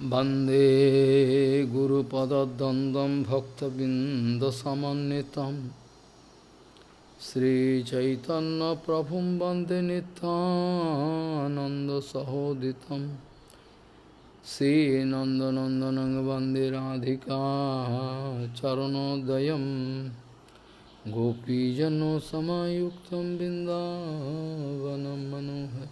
वन्दे गुरुपदद्वन्द्वं भक्तबिन्दसमन्वितं श्रीचैतन्यप्रभुं वन्दे नित्यानन्दसहोदितं श्रीनन्दनन्दनं वन्दे राधिका चरणोदयं गोपीजनसमायुक्तं बिन्दावनं मनोहरम्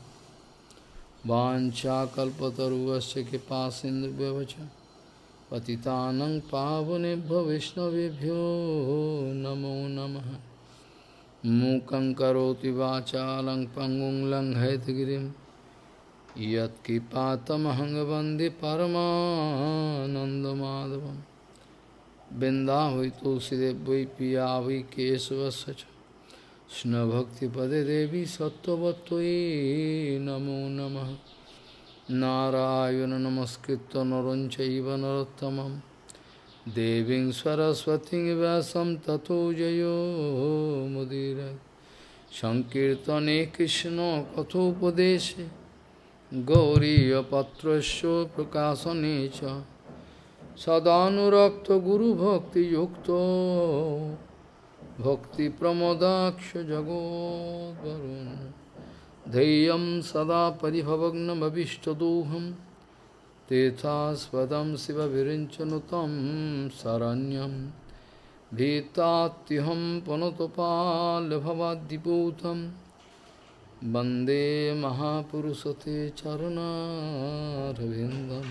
वाञ्छाकल्पतरुश्च कृपासिन्धुभ्यश्च पतितानं पावनेभ्यो वैष्णवेभ्यो नमो नमः। मूकं करोति वाचालं पङ्गुं लङ्घयितगिरिं यत्कृपातमहं वन्दे परमानन्दमाधवं। बिन्दावै तुलसीदेव वै पिया वै केशवस्य च कृष्णभक्तिपदे देवी सत्त्ववत्त्वयि नमो नमः। नारायण नमस्कृत्य नरं चैव नरोत्तमं देवीं सरस्वतीं व्यासं ततो जयो मुदीरये। संकीर्तने कृष्ण कथोपदेशे गौरीयपत्रस्य प्रकाशने च सदानुरक्तो गुरुभक्तियुक्तो भक्तिप्रमोदाक्ष जगोद्वरुन् धैर्यं सदा परिभवग्नमभिष्टदोहं तेथास्पदं शिवविरिञ्चनुतं शरण्यं भीतात्युहं पुनतपाल्भवाद्दिपूतं वन्दे महापुरुषते चरणारविन्दं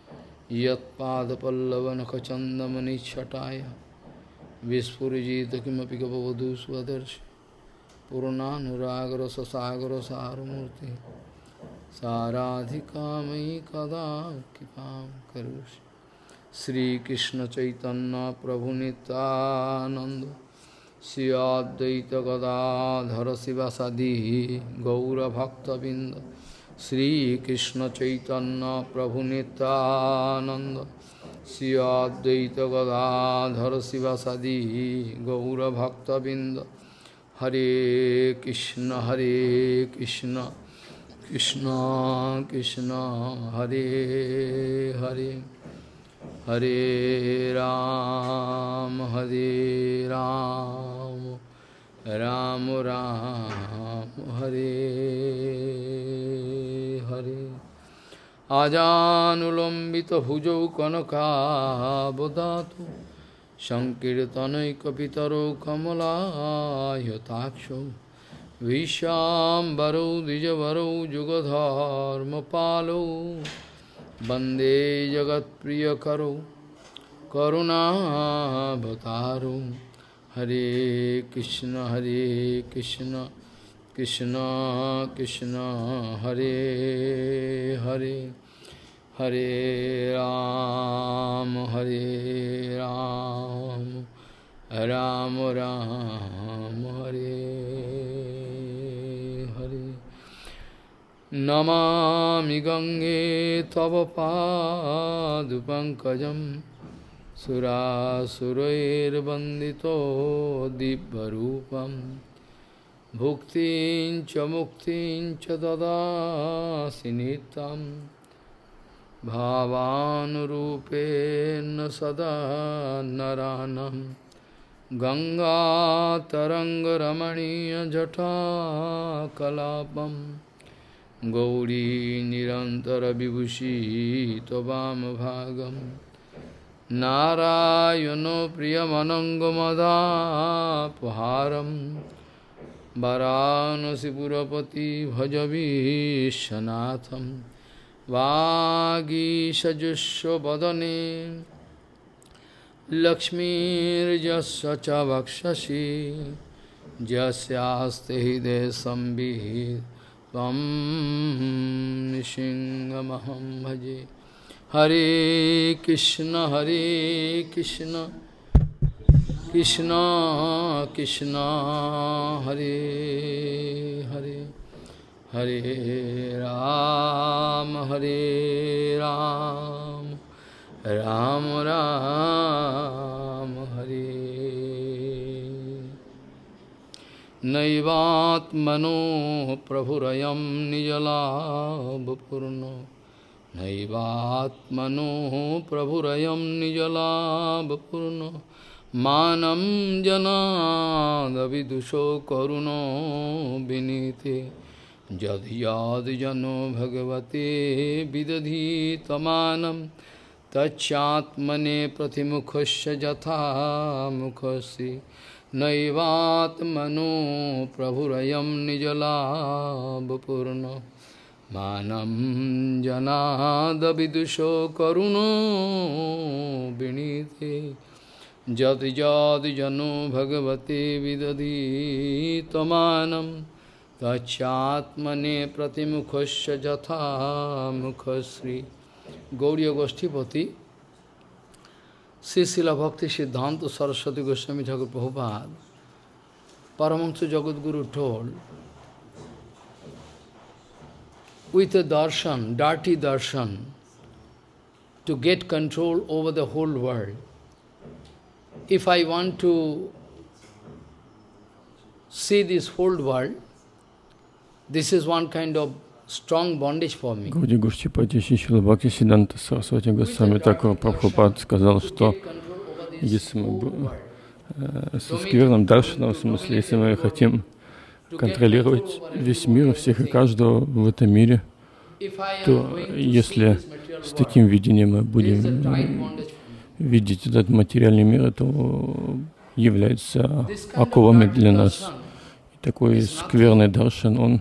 यत्पादपल्लवनखचन्दमनिच्छटाय विस्फुरिजित किमपि गपवधू स्वदर्शि पूर्णानुरागर ससागर सारमूर्ति साराधिका मयि कदा कृपां करोषि। श्रीकृष्ण चैतन्य प्रभु नित्यानंद श्री अद्वैत गदाधर शिवासादि गौरभक्तबिंद। श्रीकृष्ण चैतन्य प्रभु नित्यानंद श्री अद्वैत गदाधर शिवासादि गौरभक्तबिंद। हरे कृष्ण कृष्ण कृष्ण हरे हरे हरे राम राम राम हरे हरे। आजानुलंबित भुजौ कनकावदातु संकीर्तनैकपितरो कमलायताक्षौ विश्वाम्बरौ द्विजवरौ जुगधर्मपालौ वन्दे जगत्प्रियकरौ करुणावतारौ। हरे कृष्ण कृष्ण कृष्ण हरे हरे हरे राम राम राम हरे हरे। नमामि गंगे तव पादपङ्कजं सुरासुरैर्वन्दितो दिव्यरूपं भुक्तिं च मुक्तिं च ददासि नित्यं भावानुरूपेण सदा नरानं। गंगातरङ्गरमणीयजटाकलापं गौरी निरन्तरविभूषी त्ववामभागं नारायणो प्रियमनङ्गमदापहारं वाराणसीपुरपति भजवीशनाथं। वागीषजुष्वदने लक्ष्मीर्यस्य च वक्षसि यस्यास्ति हृदये संविहितं त्वं नृसिंहमहं भजे। हरे कृष्ण कृष्ण कृष्ण हरे हरे हरे राम राम राम हरे। नैवात्मनो प्रभुरयं निजलाभपूर्णो naivatmano prabhurayam nijalabhapurno manam janadavidusho karuno vinite jad yad jano bhagavate vidadhi tamanam tachyatmane pratimukhasya jatha mukhasi naivatmano prabhurayam nijalabhapurno manam janadavidusho karuno vinite jati jati jano bhagavate vidadhi tamanam tachyatmane pratimukhasya jatha mukhasri. Gauriya Goshtipati, Sri Srila Bhakti Siddhanta Saraswati Goswami Thakur Prabhupada, Paramahansa Jagadguru told, with a darshan, dirty darshan, to get control over the whole world. If I want to see this whole world, this is one kind of strong bondage for me. Гаудия Гошчипати Шрила Бхакти Сиддханта Сарасвати Госвами Тхакур Прабхупад сказал, что если мы со скверным даршаном, в смысле, если мы хотим контролировать весь мир, всех и каждого в этом мире, то если с таким видением мы будем видеть этот материальный мир, это является оковами для нас. И такой скверный даршан, он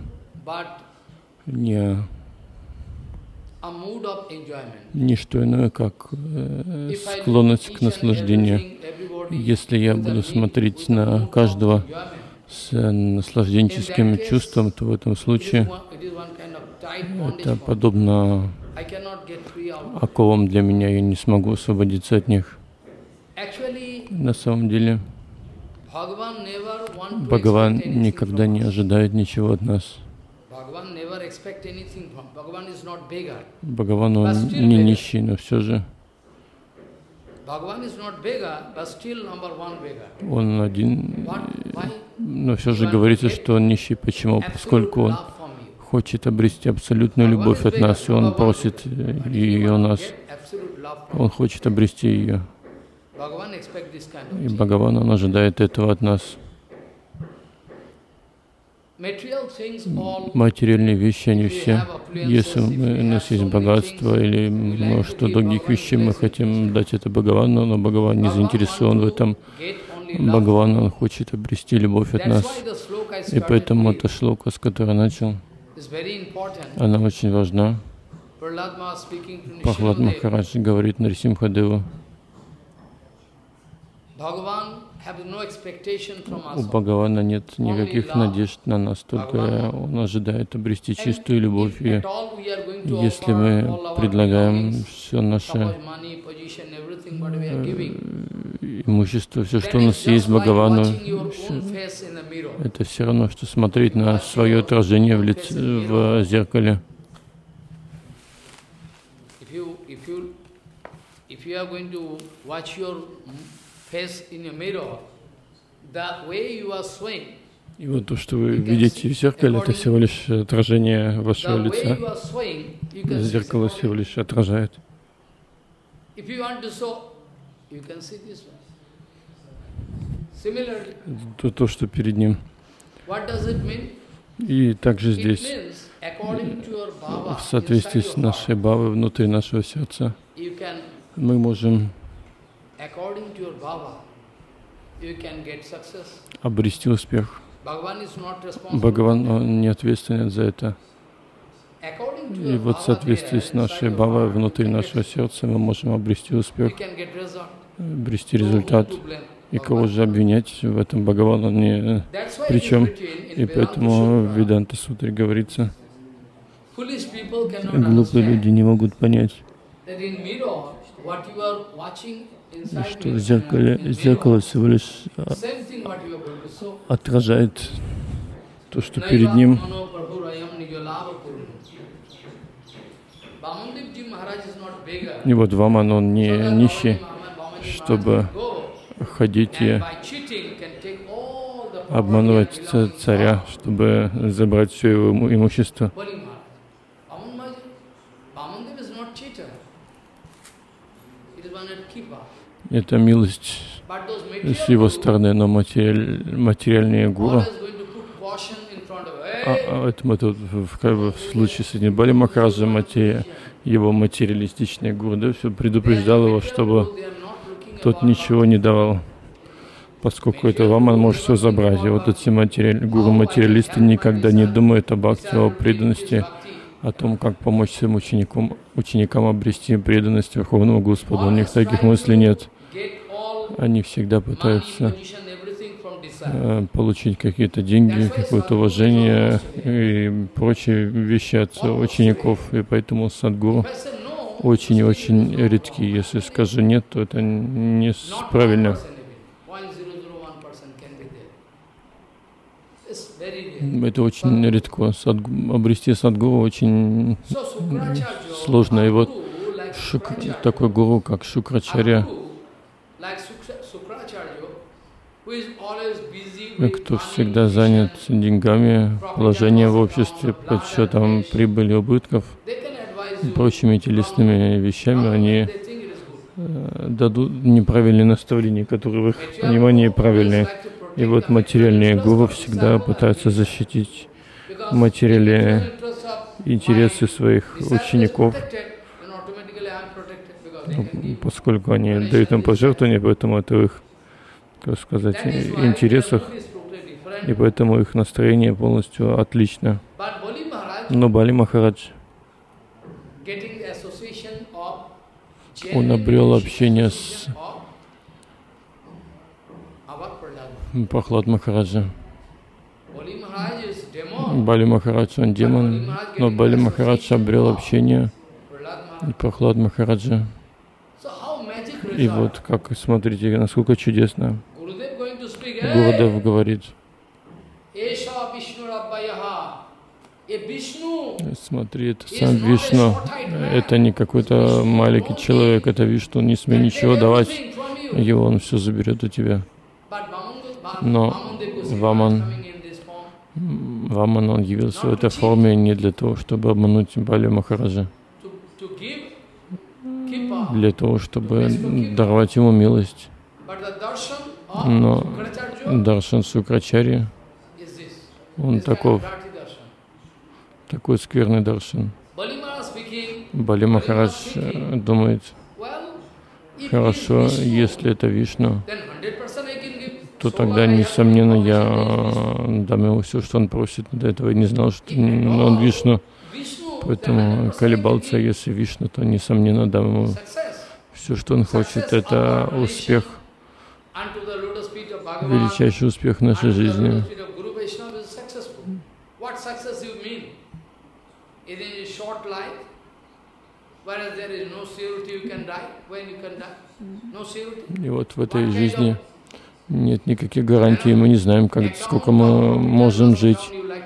не что иное, как склонность к наслаждению. Если я буду смотреть на каждого с наслажденческим чувством, то в этом случае это подобно оковам для меня, я не смогу освободиться от них. На самом деле, Бхагаван никогда не ожидает ничего от нас. Бхагаван, он не нищий, но все же он один, но все же говорится, что он нищий. Почему? Поскольку он хочет обрести абсолютную любовь от нас, и он просит ее у нас. Он хочет обрести ее. И Бхагаван, он ожидает этого от нас. Материальные вещи, они все, если у нас есть богатство или множество других вещей, мы хотим дать это Бхагавану, но Бхагаван не заинтересован в этом. Бхагаван, он хочет обрести любовь от нас. И поэтому эта шлока, с которой начал, она очень важна. Прахлад Махарадж говорит Нарисимхадеву: у Бхагавана нет никаких надежд на нас, только он ожидает обрести чистую любовь. И если мы предлагаем все наше имущество, все, что у нас есть Бхагавану, это все равно, что смотреть на свое отражение в зеркале. И вот то, что вы видите в зеркале, это всего лишь отражение вашего лица. Зеркало всего лишь отражает. То, что перед ним. И также здесь, в соответствии с нашей бхавой внутри нашего сердца, мы можем обрести успех. Бхагаван, он не ответственен за это. И вот в соответствии с нашей бхавой внутри нашего сердца мы можем обрести успех, обрести результат. И кого же обвинять в этом? Бхагаван, он не причем. И поэтому в Веданта Сутре говорится, глупые люди не могут понять, что в зеркало всего лишь отражает то, что перед ним. И вот Ваман, он не нищий, чтобы ходить и обманывать царя, чтобы забрать все его имущество. Это милость с его стороны, но материальные гуру, это мы тут в случае с этим Бали Махараджа, его материалистичные гуру, да, все предупреждал его, чтобы тот ничего не давал, поскольку это Ваман может все забрать. И вот эти гуру-материалисты никогда не думают о бхакти, о преданности, о том, как помочь своим ученикам обрести преданность Верховному Господу. У них таких мыслей нет. Они всегда пытаются получить какие-то деньги, какое-то уважение и прочие вещи от учеников. И поэтому садгуру очень и очень редки. Если скажу нет, то это неправильно. Это очень редко. Обрести садгуру очень сложно. И вот такой гуру, как Шукрачарья, кто всегда занят деньгами, положением в обществе, подсчетом прибыли, убытков, прочими телесными вещами, они дадут неправильные наставления, которые в их понимании правильные. И вот материальные гуру всегда пытаются защитить материальные интересы своих учеников, поскольку они дают им пожертвования, поэтому это в их, как сказать, интересах, и поэтому их настроение полностью отлично. Но Бали Махарадж, он обрел общение с Прахлад Махараджа. Бали Махарадж, он демон, но Бали Махарадж обрел общение с Прахлад Махараджа. И вот как, смотрите, насколько чудесно. Гурудев говорит, смотри, это сам Вишну, это не какой-то маленький человек, это Вишну, он не смеет ничего давать, его он все заберет у тебя. Но Ваман, он явился в этой форме не для того, чтобы обмануть Бали Махараджа, для того, чтобы даровать ему милость. Но даршан Шукрачарьи, он такой скверный даршан. Бали Махарадж думает, хорошо, если это Вишну, то тогда, несомненно, я дам ему все, что он просит. До этого я не знал, что он Вишну. Поэтому колебался, если Вишну, то, несомненно, дам ему все, что он хочет. Это успех, величайший успех в нашей жизни. И вот в этой жизни нет никаких гарантий, мы не знаем, сколько мы можем жить.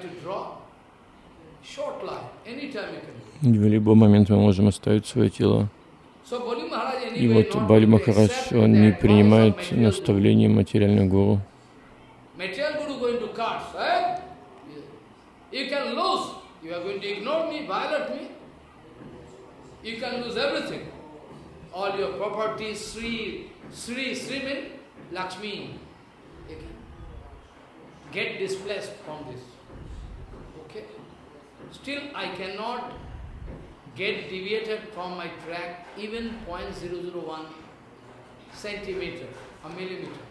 В любой момент мы можем оставить свое тело. И вот Бали Махарадж, он не принимает наставления материальных гуру. Lakshmi, get displaced from this. Okay? Still, I cannot get deviated from my track even 0.001 centimeter, a millimeter.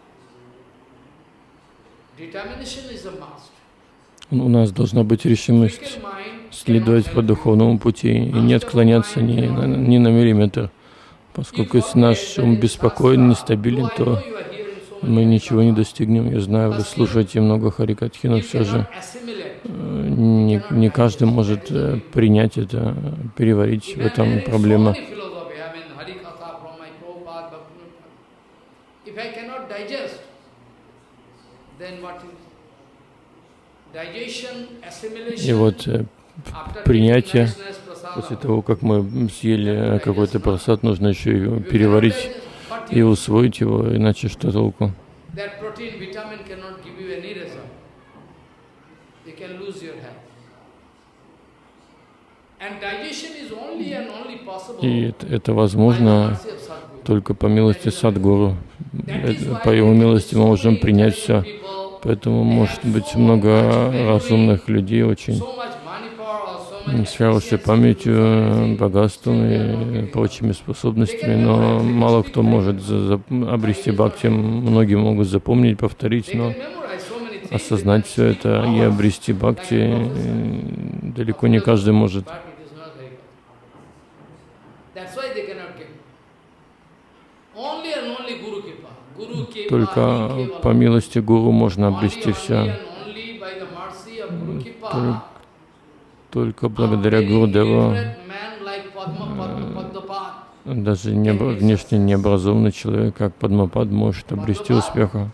Determination is a must. У нас должна быть решимость следовать по духовному пути и не отклоняться ни на миллиметр. Поскольку если наш ум беспокоен, нестабилен, то мы ничего не достигнем. Я знаю, вы слушаете много Харикатхи, но все же не каждый может принять это, переварить. В этом проблема. И вот принятие, после того, как мы съели какой-то просад, нужно еще его переварить и усвоить его, иначе что толку? И это возможно только по милости Садгуру. По его милости мы можем принять все. Поэтому может быть много разумных людей, очень с хорошей памятью, богатством и прочими способностями, но мало кто может обрести бхакти. Многие могут запомнить, повторить, но осознать все это и обрести бхакти далеко не каждый может. Только по милости Гуру можно обрести все. Только благодаря Гурудеву даже внешне необразованный человек, как Падмапад, может обрести успеха.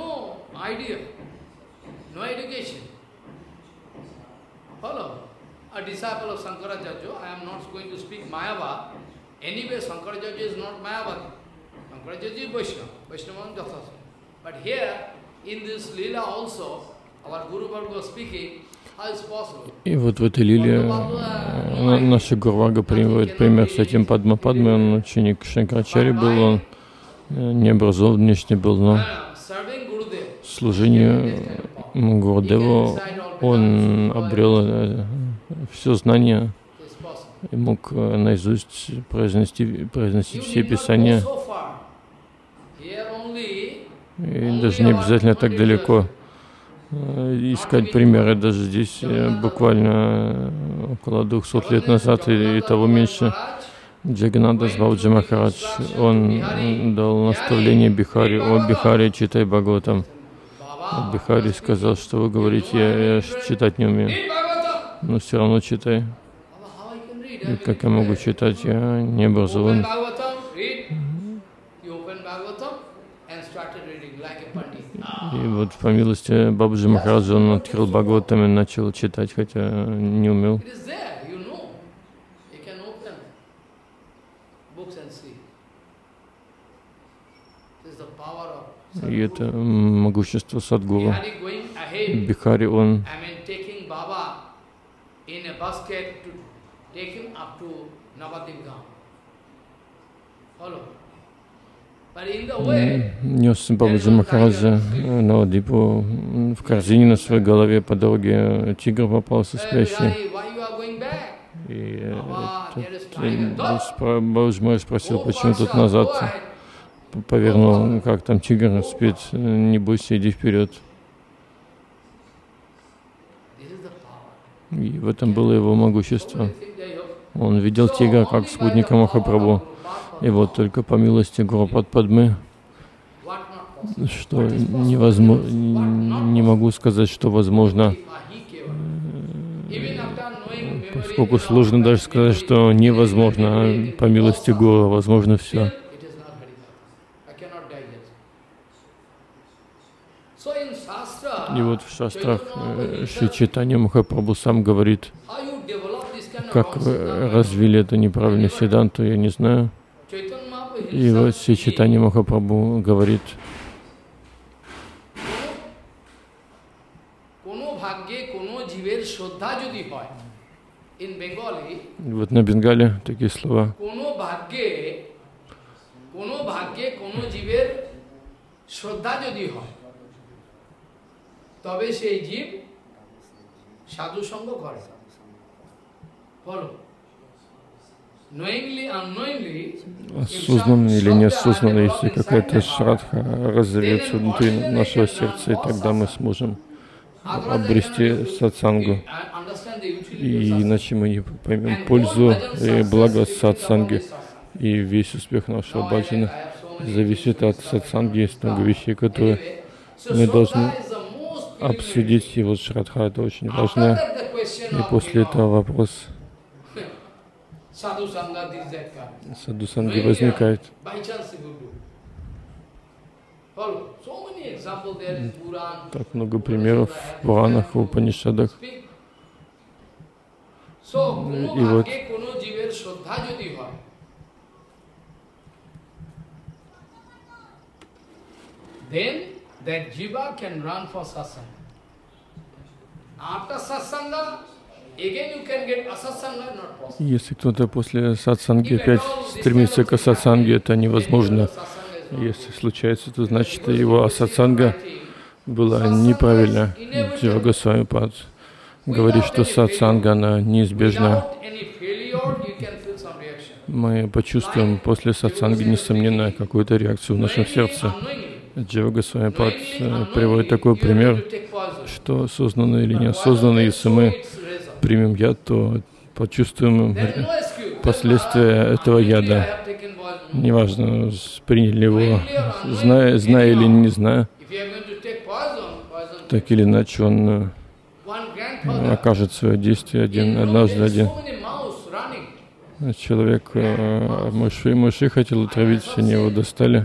И вот в этой лиле наша Гурвага приводит пример с этим Падмападмой. Он ученик Шанкарачари был, он необразован внешне был, но служению Гурудеву он обрел все знания и мог наизусть произносить все писания. И даже не обязательно так далеко искать примеры. Даже здесь буквально около 200 лет назад и того меньше Джаганнадас Бабаджи Махарадж, он дал наставление Бихари: «О Бихари, читай Бхагаватам». Бихари сказал: «Что вы говорите, я читать не умею». «Но все равно читай». И как я могу читать, я не образован. И вот по милости Бабаджи Махараджа он открыл Бхагаватам и начал читать, хотя не умел. И это могущество Садгуру. Бихари, он нес Бабаджи Махараджа Навадипу в корзине на своей голове. По дороге тигр попался спящий. И Бабаджи Махарадж спросил, почему тут назад повернул, как там тигр спит, не бойся, иди вперед. И в этом было его могущество. Он видел тигра как спутника Махапрабху. И вот только по милости Гурупад Падмы, что невозможно, не могу сказать, что возможно, поскольку сложно даже сказать, что невозможно, а по милости Гуру возможно все. И вот в шастрах Шри Чайтанья Махапрабху сам говорит, как вы развили эту неправильную сиддханту, я не знаю. И вот Шри Чайтанья Махапрабху говорит, вот на Бенгале такие слова. Осознанно или неосознанно, если какая-то шрадха разовьется внутри нашего сердца, и тогда мы сможем обрести сатсангу. И иначе мы не поймем пользу и благо сатсанги. И весь успех нашего баджана зависит от сатсанги. Есть много вещей, которые мы должны обсудить. И вот шрадха — это очень важно. И после этого вопрос садхусанги возникает. Так много примеров в Пуранах, в Упанишадах. И вот Если кто-то после сатсанги опять стремится к асатсанге, это невозможно. Если случается, то значит его асатсанга была неправильна. Джива Госвами Пад говорит, что сатсанга, она неизбежна. Мы почувствуем после сатсанги, несомненно, какую-то реакцию в нашем сердце. Джива Госвами Пад приводит такой пример, что осознанно или неосознанно, если мы примем яд, то почувствуем последствия этого яда. Неважно, приняли его, зная или не зная, так или иначе он окажет свое действие однажды. Человек мыши хотел отравить, они его достали.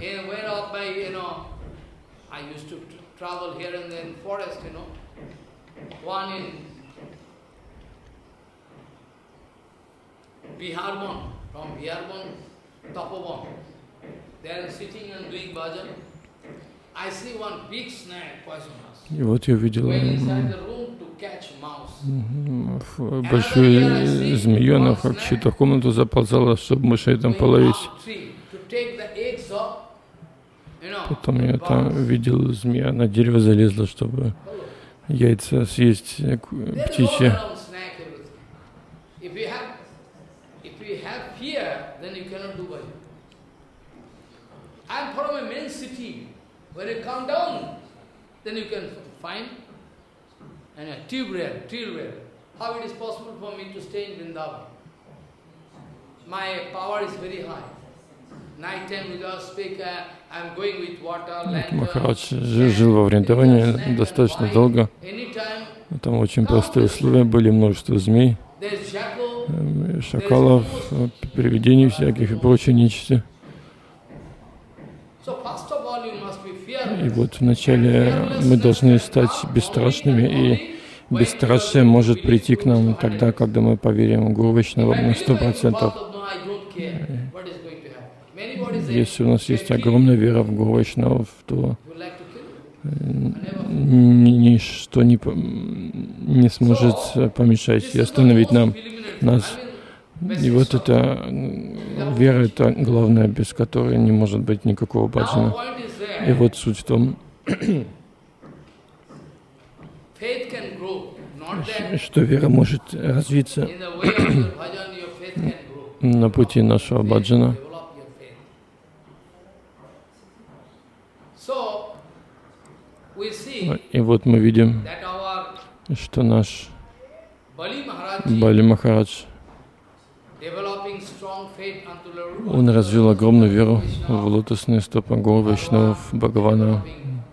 И вот я видел большую змею, она в чью-то комнату заползала, чтобы мышей там половить. Потом я там видел змея, на дерево залезла, чтобы яйца съесть птичьи. Then you can find tube rail. How it is possible for me to stay in Vrindavan? My power is very high. Night time without speaker, I am going with water, lantern. Махарадж жил во Вриндаване достаточно долго. Там очень простые условия, были множество змей, шакалов, привидений всяких и прочей нечисти. И вот вначале мы должны стать бесстрашными, и бесстрашие может прийти к нам тогда, когда мы поверим в Гуру Вайшнава на 100%. Если у нас есть огромная вера в Гуру Вайшнавов, то ничто не сможет помешать и остановить нас. И вот эта вера — это главное, без которой не может быть никакого баджана. И вот суть в том, что вера может развиться на пути нашего баджана. И вот мы видим, что наш Бали Махарадж, он развил огромную веру в лотосные стопы Гуру Вайшнавов, Бхагавана.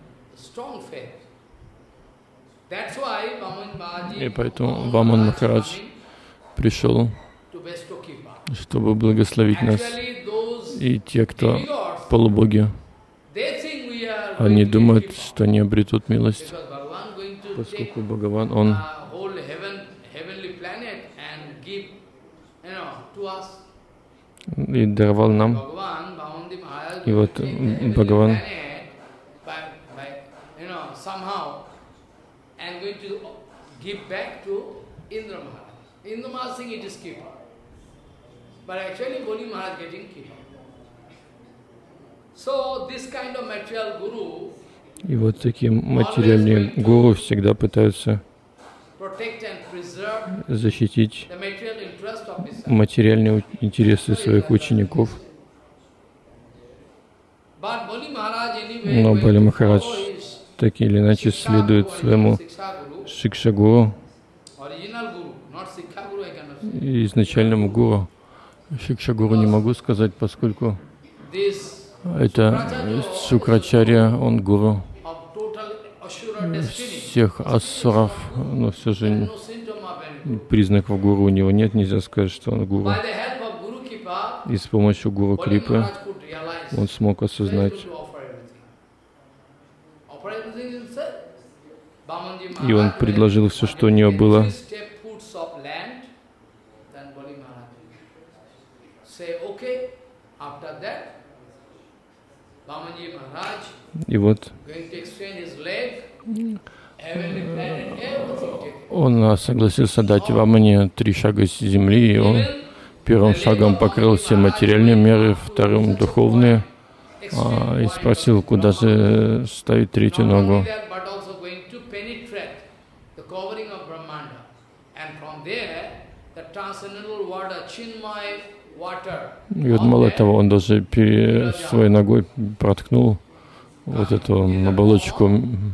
И поэтому Ваман Махарадж пришел, чтобы благословить нас. И те, кто полубоги, они думают, что они обретут милость, поскольку Бхагаван, он и даровал нам. И вот Бхагаван И вот такие материальные гуру всегда пытаются защитить материальные интересы своих учеников. Но Бали Махарадж так или иначе следует своему Шикша-гуру, изначальному гуру. Шикша-гуру не могу сказать, поскольку это Шукрачарья, он гуру всех ассуров, но все же признаков гуру у него нет, нельзя сказать, что он гуру. И с помощью гуру Крипы он смог осознать. И он предложил все, что у него было. И вот он согласился дать Вамане 3 шага с земли, и он первым шагом покрыл все материальные меры, вторым духовные, и спросил, куда же ставить 3-ю ногу. И вот мало того, он даже своей ногой проткнул вот эту оболочку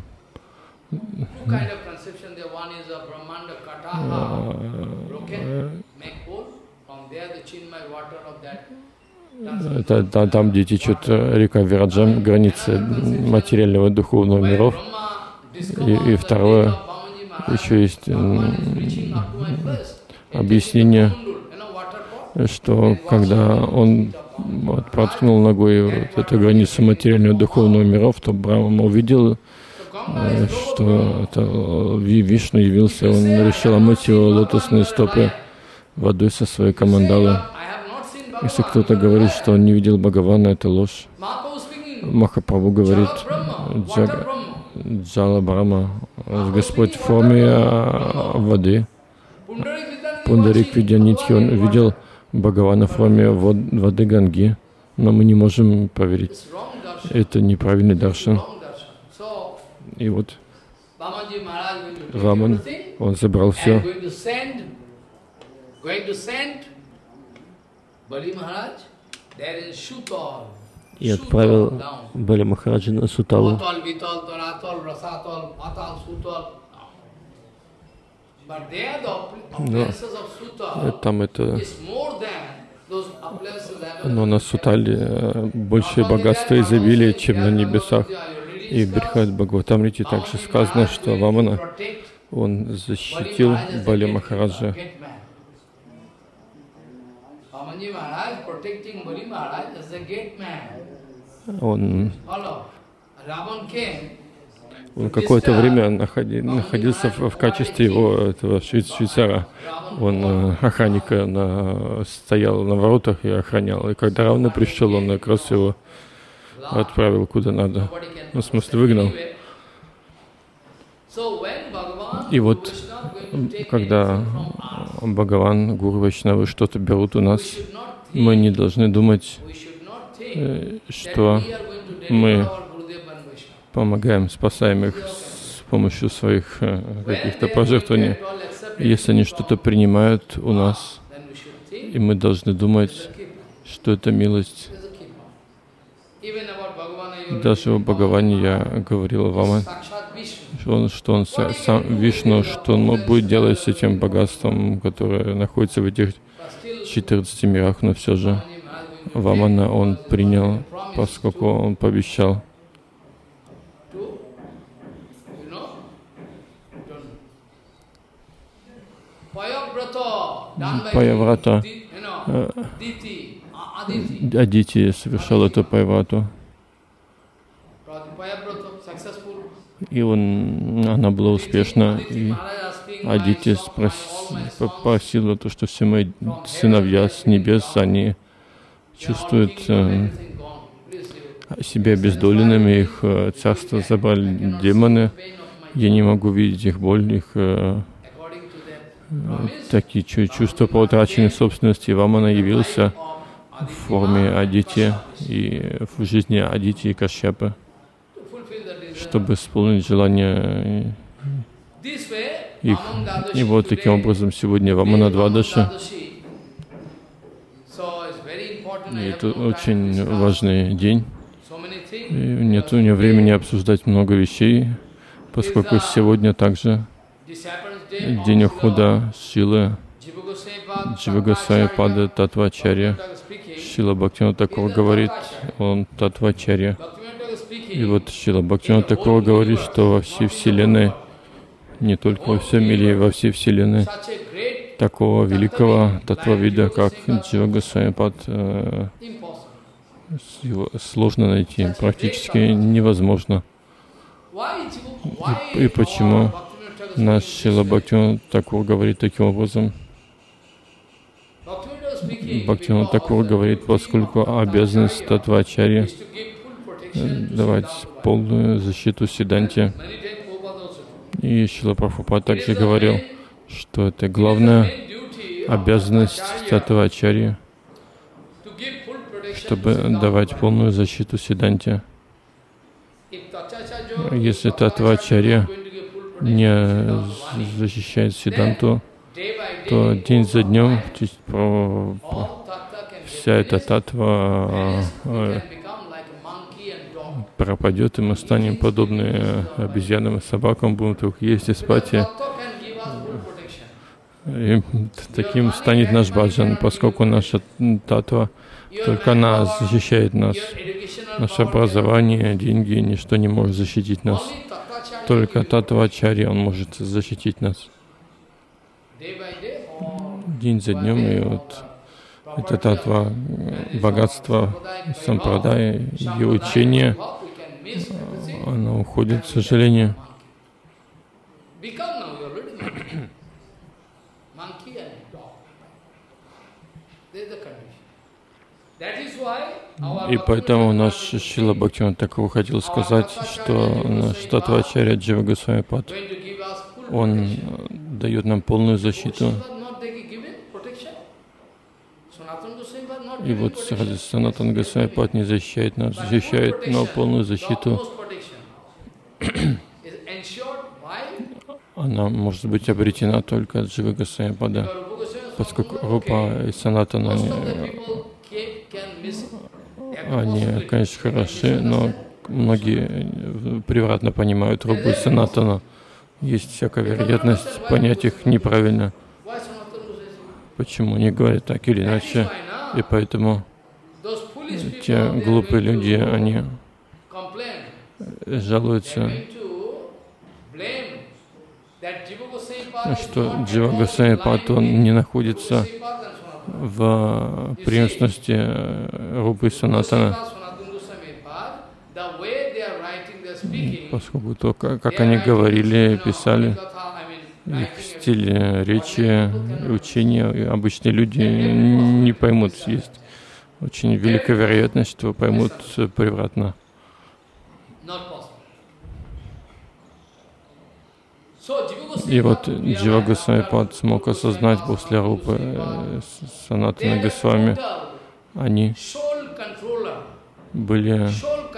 там, где течет река Вираджам, границы материального и духовного миров. И второе, еще есть объяснение, что когда он проткнул ногой вот эту границу материального и духовного миров, то Брахма увидел, что это Вишну явился, он решил омыть его лотосные стопы водой со своей камандалы. Если кто-то говорит, что он не видел Бхагавана, это ложь. Махапрабху говорит, Джала Брахма, Господь в форме воды. Пундарик Видянитхи, он видел Бхагавана в форме воды Ганги, но мы не можем поверить. Это неправильный даршан. И вот Ваман, он забрал все и отправил Бали Махараджа на Суталу. Но там это... Но на Сутале больше богатства и изобилия, чем на небесах. И в Брихад Бхагаватамрите также сказано, что Вамана, он защитил Бали Махараджа. Он какое-то время находился в качестве его этого швейцара. Он охранника стоял на воротах и охранял. И когда Равана пришел, он как раз его отправил куда надо. Ну, в смысле, выгнал. И вот, когда Бхагаван, Гуру, Вайшнавы что-то берут у нас, мы не должны думать, что мы помогаем, спасаем их с помощью своих каких-то пожертвований. Если они что-то принимают у нас, и мы должны думать, что это милость. Даже о Бхагаване я говорил вам, что он сам Вишну, что он будет делать с этим богатством, которое находится в этих 14 мирах, но все же Вамана он принял, поскольку он пообещал. Паяврата, Адити совершал эту Паяврату. И она была успешна. И Адити попросила то, что все мои сыновья с небес, они чувствуют себя обездоленными, их царство забрали демоны. Я не могу видеть их боль, их такие чувства по утраченной собственности. Вамана явился в форме Адити и в жизни Адити и Кашьяпы, чтобы исполнить желание их. И вот таким образом сегодня Вамана Двадаша. И это очень важный день. И нет у меня времени обсуждать много вещей, поскольку сегодня также день ухода Шилы Джива Госвами Пада Татвачарья. Шила Бхактивинода Тхакур говорит, он Татвачарья. И вот Шила Бхактивинода Тхакур говорит, что во всей Вселенной, не только во всем мире, во всей Вселенной, такого великого татвавида, как Джива Госвами Пад, сложно найти, практически невозможно. И почему наш Шила Бхактивинода Тхакур говорит таким образом? Бхактивинода Тхакур говорит, поскольку обязанность Татвачарьи давать полную защиту Сиддханте. И Шрила Прабхупада также говорил, что это главная обязанность Татвачарьи, чтобы давать полную защиту Сиддханте. Если Татвачарья не защищает Сиддханту, то день за днем вся эта татва пропадет, и мы станем подобны обезьянам и собакам, будем только есть и спать. И таким станет наш баджан, поскольку наша татва, только она защищает нас. Наше образование, деньги, ничто не может защитить нас. Только Татвачарья, он может защитить нас. День за днем, и вот это татва, богатство, сампрадая, ее учение, оно уходит, к сожалению. И поэтому наш Шрила Бхактивинода Тхакур хотел сказать, что наш Татвачарья Джива Госвами Пад, он дает нам полную защиту. И вот Санатан Госвами Пад не защищает нас, защищает, но полную защиту она может быть обретена только от Джива Госвами Пада, поскольку Рупа и Санатана, они, конечно, хороши, но многие превратно понимают Рупу и Санатана. Есть всякая вероятность понять их неправильно. Почему они говорят так или иначе? И поэтому те глупые люди, они жалуются, что Джива Госвами Пад, он не находится в преемственности Рупы и Санатана, поскольку то, как они говорили, писали, их стиль речи, учения, обычные люди не поймут. Есть очень великая вероятность, что поймут превратно. И вот Джива Госвами Пад смог осознать после Рупы Санатана Госвами, они были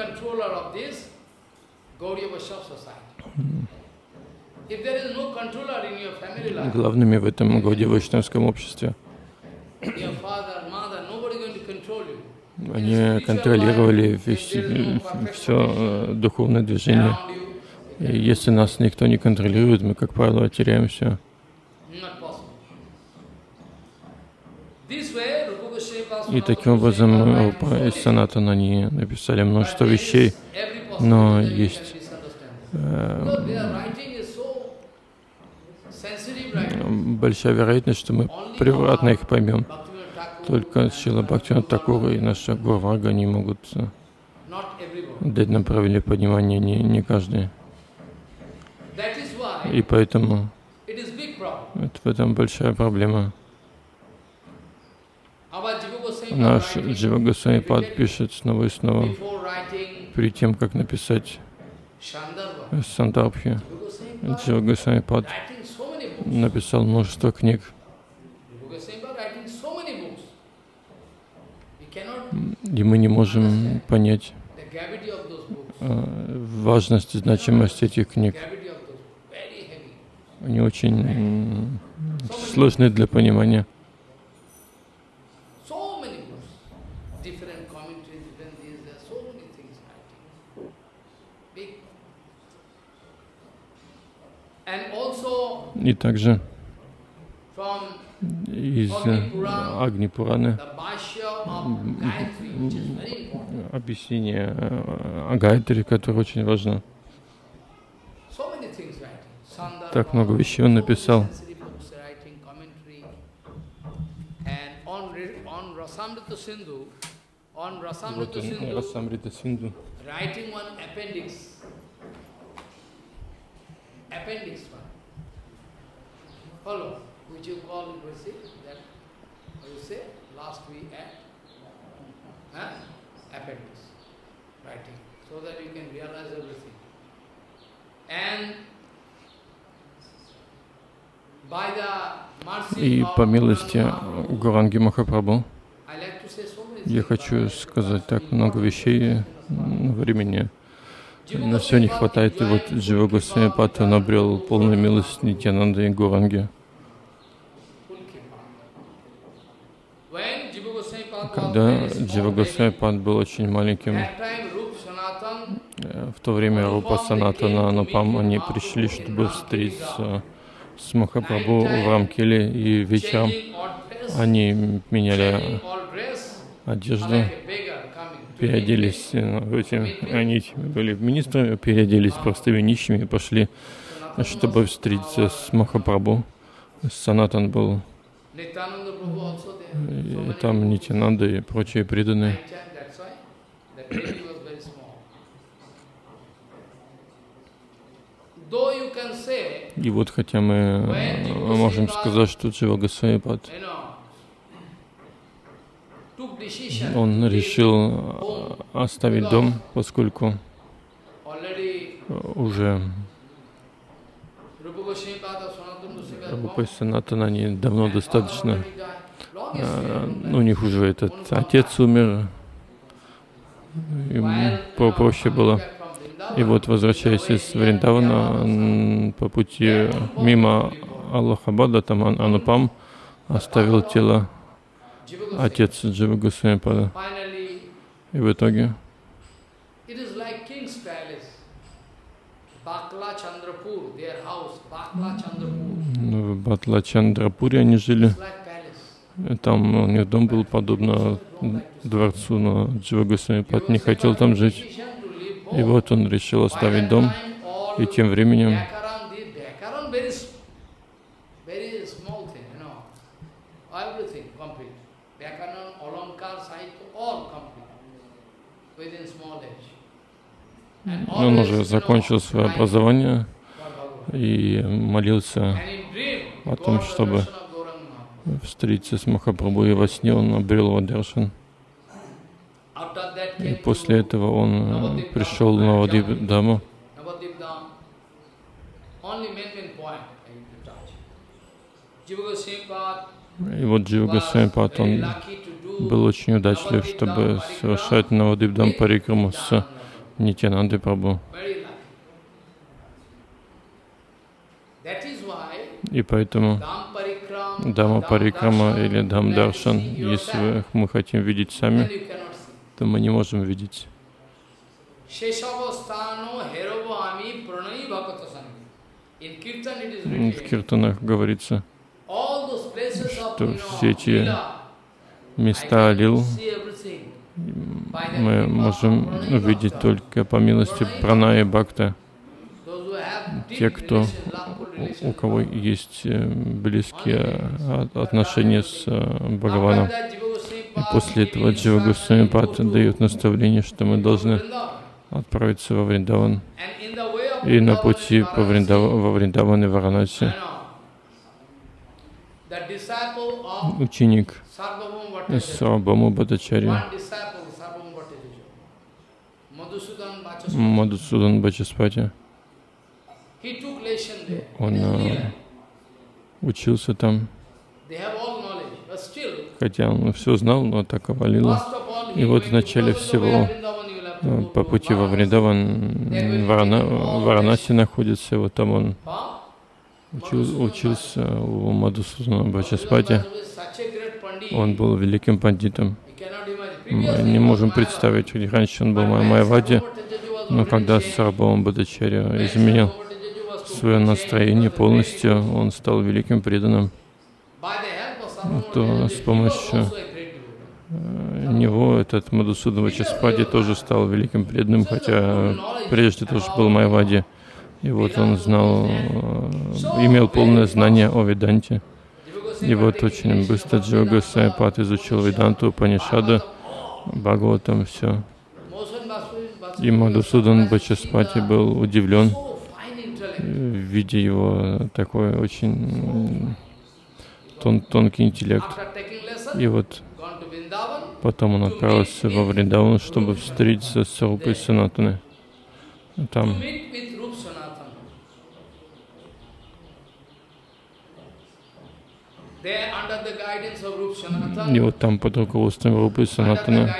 главными в этом Гаудия-вайшнавском обществе. Они контролировали все духовное движение. И если нас никто не контролирует, мы, как правило, теряем все. И таким образом Рупа и Санатана, они написали множество вещей, но есть большая вероятность, что мы превратно их поймем. Только Шрила Бхактивинода Тхакур и наша Гурвага не могут дать нам правильное понимание, не каждый. И поэтому в этом большая проблема. Наш Джива Госвами Пад пишет снова и снова, перед тем, как написать Сандарбхи. Джива Госвами Пад написал множество книг. И мы не можем понять важность и значимость этих книг. Они очень сложны для понимания. И также из Агни Пураны объяснение о Гайатри, которое очень важно. Так много вещей он написал. Вот он, Расамрита Синду. Follow, which you call, you see, that you say, last we add, appendix, writing, so that you can realize everything. And И по милости Гуранги Махапрабху я хочу сказать так много вещей, времени на все не хватает. И вот Джива Госвами Пад, он обрел полную милость Нитьянанды и Гуранги. Когда Джива Госвами Пад был очень маленьким, в то время Рупа Санатана Анупам, они пришли, чтобы встретиться с Махапрабху в Рамкеле, и вечером они меняли одежду, переоделись, они были министрами, переоделись простыми нищими и пошли, чтобы встретиться с Махапрабху. Санатан был, и там Нитьянанда и прочие преданные. И вот хотя мы можем сказать, что Джива Госвами Пад, он решил оставить дом, поскольку уже Рупа и Санатана, они давно достаточно, у них уже этот отец умер, им проще было. И вот, возвращаясь из Вриндавана, по пути мимо Аллахабада, там Анупам оставил тело отец Джива Госвами Пада. И в итоге в Батла Чандрапуре они жили. Там у них дом был подобно дворцу, но Джива Госвами Пад не хотел там жить. И вот он решил оставить дом, и тем временем он уже закончил свое образование и молился о том, чтобы встретиться с Махапрабху, и во сне он обрел Вадаршан. И после этого он пришел в Навадвип-даму. И вот Джива Госвами Пад, он был очень удачлив, чтобы совершать Навадвип-дам парикраму с Нитьянандой Прабху. И поэтому Дама Парикрама или Дам Даршан, если мы хотим видеть сами, то мы не можем видеть. В киртанах говорится, что все эти места лил мы можем увидеть только по милости Праная Бхакта. Те, у кого есть близкие отношения с Бхагаваном. И после этого Джива Госвами Пад дает наставление, что мы должны отправиться во Вриндаван. И на пути во Вриндаван и Варанаси ученик Сарвабхаума Бхаттачарьи, Мадхусудан Бачаспати, он учился там, хотя он все знал, но так овалило. И вот в начале всего, по пути во Вриндаван, Варанаси находится, и вот там он учился у Мадхусудана Бачаспати. Он был великим пандитом. Мы не можем представить, раньше он был в Майяваде, но когда Сарвабхаума Бхаттачарья изменил свое настроение полностью, он стал великим преданным, то с помощью него этот Мадхусудан Бачаспати тоже стал великим преданным, хотя прежде тоже был в Майяваде. И вот он знал, имел полное знание о Веданте. И вот очень быстро Джива Госвами Пад изучил Веданту, Упанишаду, Бхагаватам, все. И Мадхусудан Бачаспати был удивлен, видя его такой очень тонкий интеллект. И вот потом он отправился во Вриндаван, чтобы встретиться с Рупой Санатаной. Там И вот там под руководством Рупы Санатана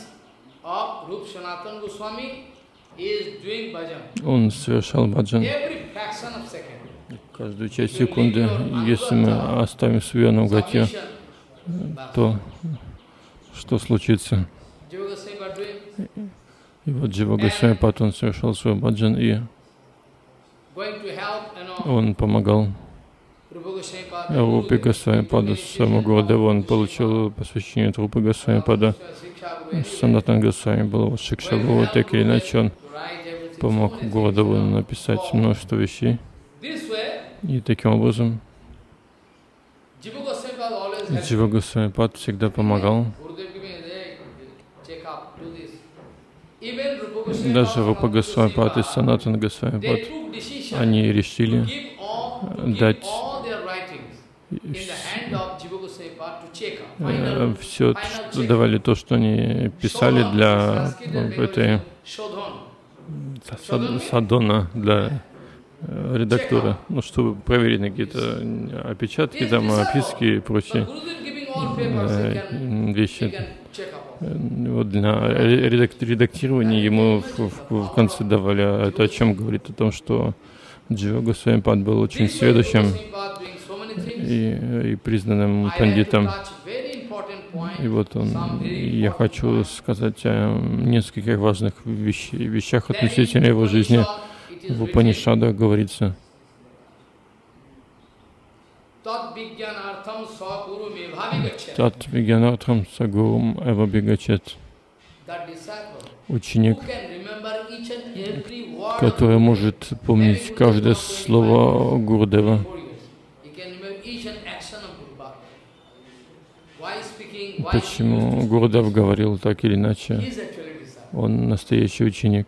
он совершал баджан. Каждую часть секунды, если мы оставим свое наугатье, то что случится? И вот Джива Госвами Пад, он совершал свой баджан, и он помогал Рупе Госвами Паду, своему Гурудеву. Он получил посвящение от Рупы Госвами Пада. Санатан Госвами был Шикша Гуру, так или иначе он помог Гурудеву написать множество вещей. И таким образом Джива Госвами Пад всегда помогал. Даже Рупа Госвами Пад и Санатан Госвами Пад, они решили дать все, давали то, что они писали для этой садона, для редактора, ну, чтобы проверить какие-то опечатки, там, описки и прочие вещи. Вот для редактирования ему в конце давали. Это о чем говорит? О том, что Джива Госвами Пад был очень сведущим и признанным пандитом. И вот я хочу сказать о нескольких важных вещах относительно его жизни. В Упанишадах говорится: Тат вигьянартхам сагурум эва бигачет. Ученик, который может помнить каждое слово Гурудева. Почему Гурудев говорил так или иначе? Он настоящий ученик.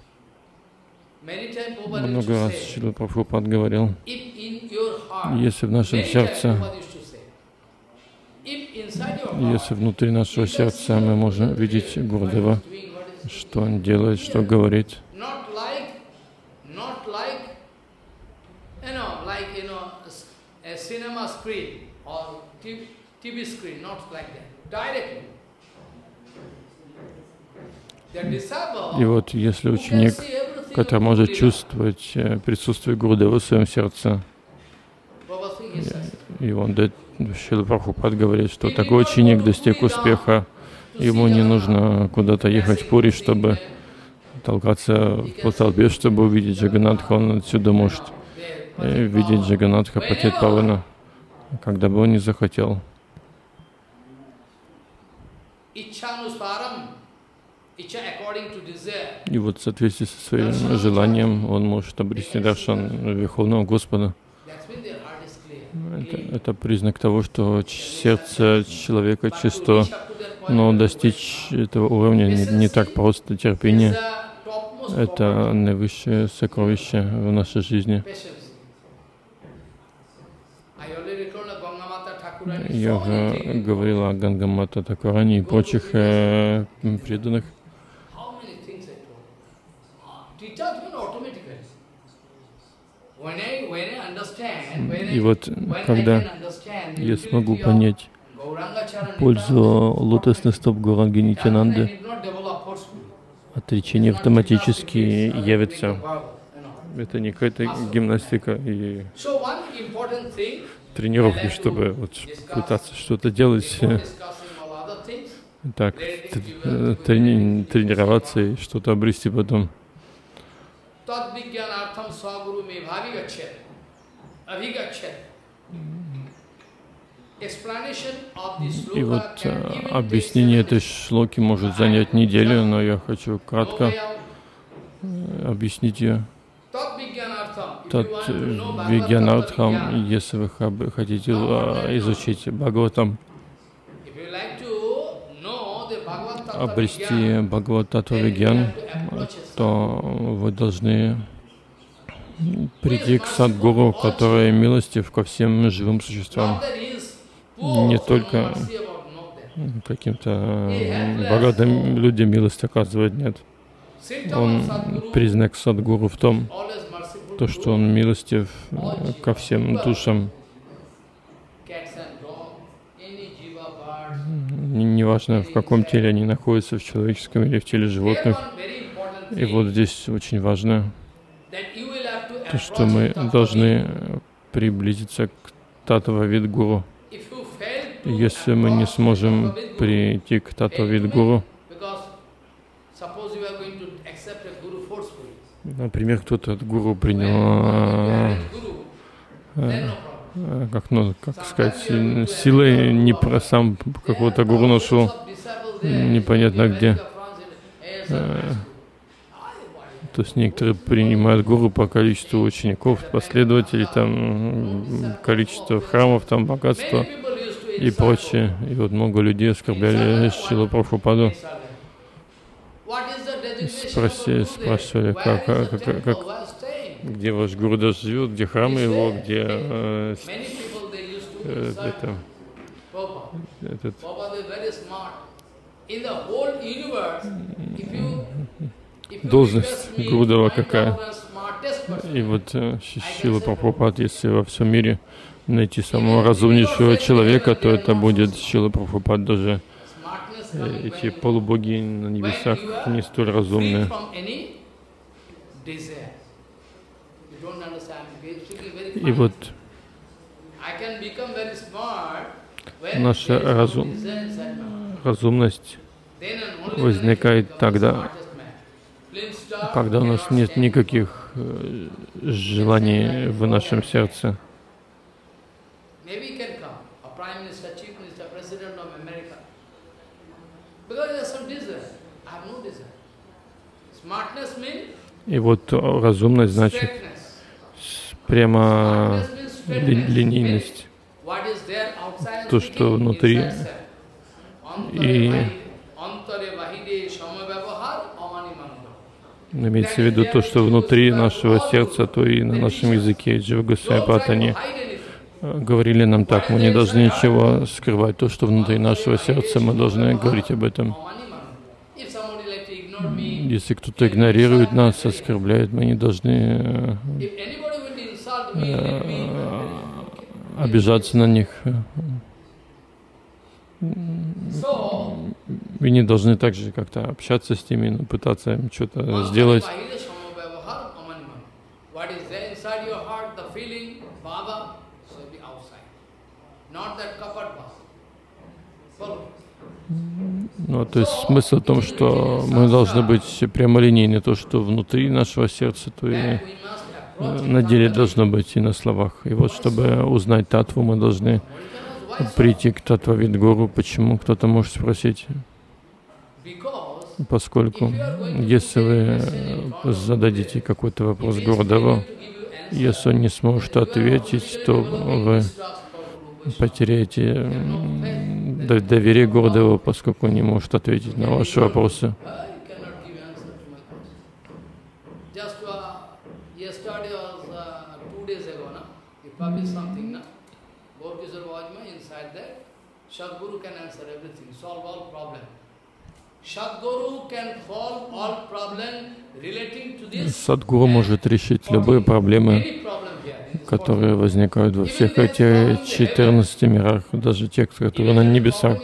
Много раз Шрила Прабхупад говорил: если в нашем сердце, если внутри нашего сердца мы можем видеть Гурудева, что он делает, что говорит, и вот если ученик, который может чувствовать присутствие Гурудева в своем сердце, и он, Шрила Прабхупад говорит, что такой ученик достиг успеха, ему не нужно куда-то ехать в Пури, чтобы толкаться по толпе, чтобы увидеть Джаганнатха. Он отсюда может видеть Джаганнатха Патит Павана, когда бы он не захотел. И вот в соответствии со своим желанием он может обрести даршан Верховного Господа. Это признак того, что сердце человека чисто, но достичь этого уровня не так просто. Терпение — это наивысшее сокровище в нашей жизни. Я уже говорил о Гангамата Такурани и прочих преданных. И вот когда я смогу понять пользу лотосных стоп Гауранги Нитьянанды, отречение автоматически явится. Это не какая-то гимнастика и тренировки, чтобы вот пытаться что-то делать, так, тренироваться и что-то обрести потом. И вот объяснение этой шлоки может занять неделю, но я хочу кратко объяснить ее. Тат вигьянартхам, если вы хотите изучить Бхагаватам, обрести Бхагават-татва вигьян, то вы должны прийти к Садгуру, который милостив ко всем живым существам, не только каким-то богатым людям милость оказывает, нет. Он признак Садгуру в том, что он милостив ко всем душам. неважно, в каком теле они находятся, в человеческом или в теле животных. И вот здесь очень важно, то, что мы должны приблизиться к Таттва-Видгуру. Если мы не сможем прийти к Таттва-Видгуру, например, кто-то от гуру принял, как сказать, силой, не про сам какого-то гуру нашел, непонятно где. То есть некоторые принимают гуру по количеству учеников, последователей, там, количество храмов, там, богатства и прочее. И вот много людей оскорбляли Шрилу Прабхупаду. Спрашивали, где ваш Гурудаш живет, где храм его, где должность Гурудева какая. И вот Шрила Прабхупад, если во всем мире найти самого разумнейшего человека, то это будет Шрила Прабхупад. Даже эти полубоги на небесах не столь разумные. И вот наша разумность возникает тогда, когда у нас нет никаких желаний в нашем сердце. И вот разумность значит прямо линейность, то, что внутри, и имеется в виду то, что внутри нашего сердца, то и на нашем языке. Джива Госвами Пад, они говорили нам так: мы не должны ничего скрывать, то, что внутри нашего сердца, мы должны говорить об этом. Если кто-то игнорирует нас, оскорбляет, мы не должны обижаться на них. Мы не должны также как-то общаться с ними, но пытаться им что-то сделать. Ну, то есть смысл в том, что мы должны быть прямолинейны. То, что внутри нашего сердца, то и на деле должно быть и на словах. И вот, чтобы узнать Таттву, мы должны прийти к Таттва-Видгуру. Почему? Кто-то может спросить. Поскольку, если вы зададите какой-то вопрос Гурудеву, если он не сможет ответить, то вы потеряете доверие Гурудеву, поскольку он не может ответить на ваши вопросы. Садгуру может решить любые проблемы, которые возникают во всех этих 14 мирах, даже те, которые на небесах.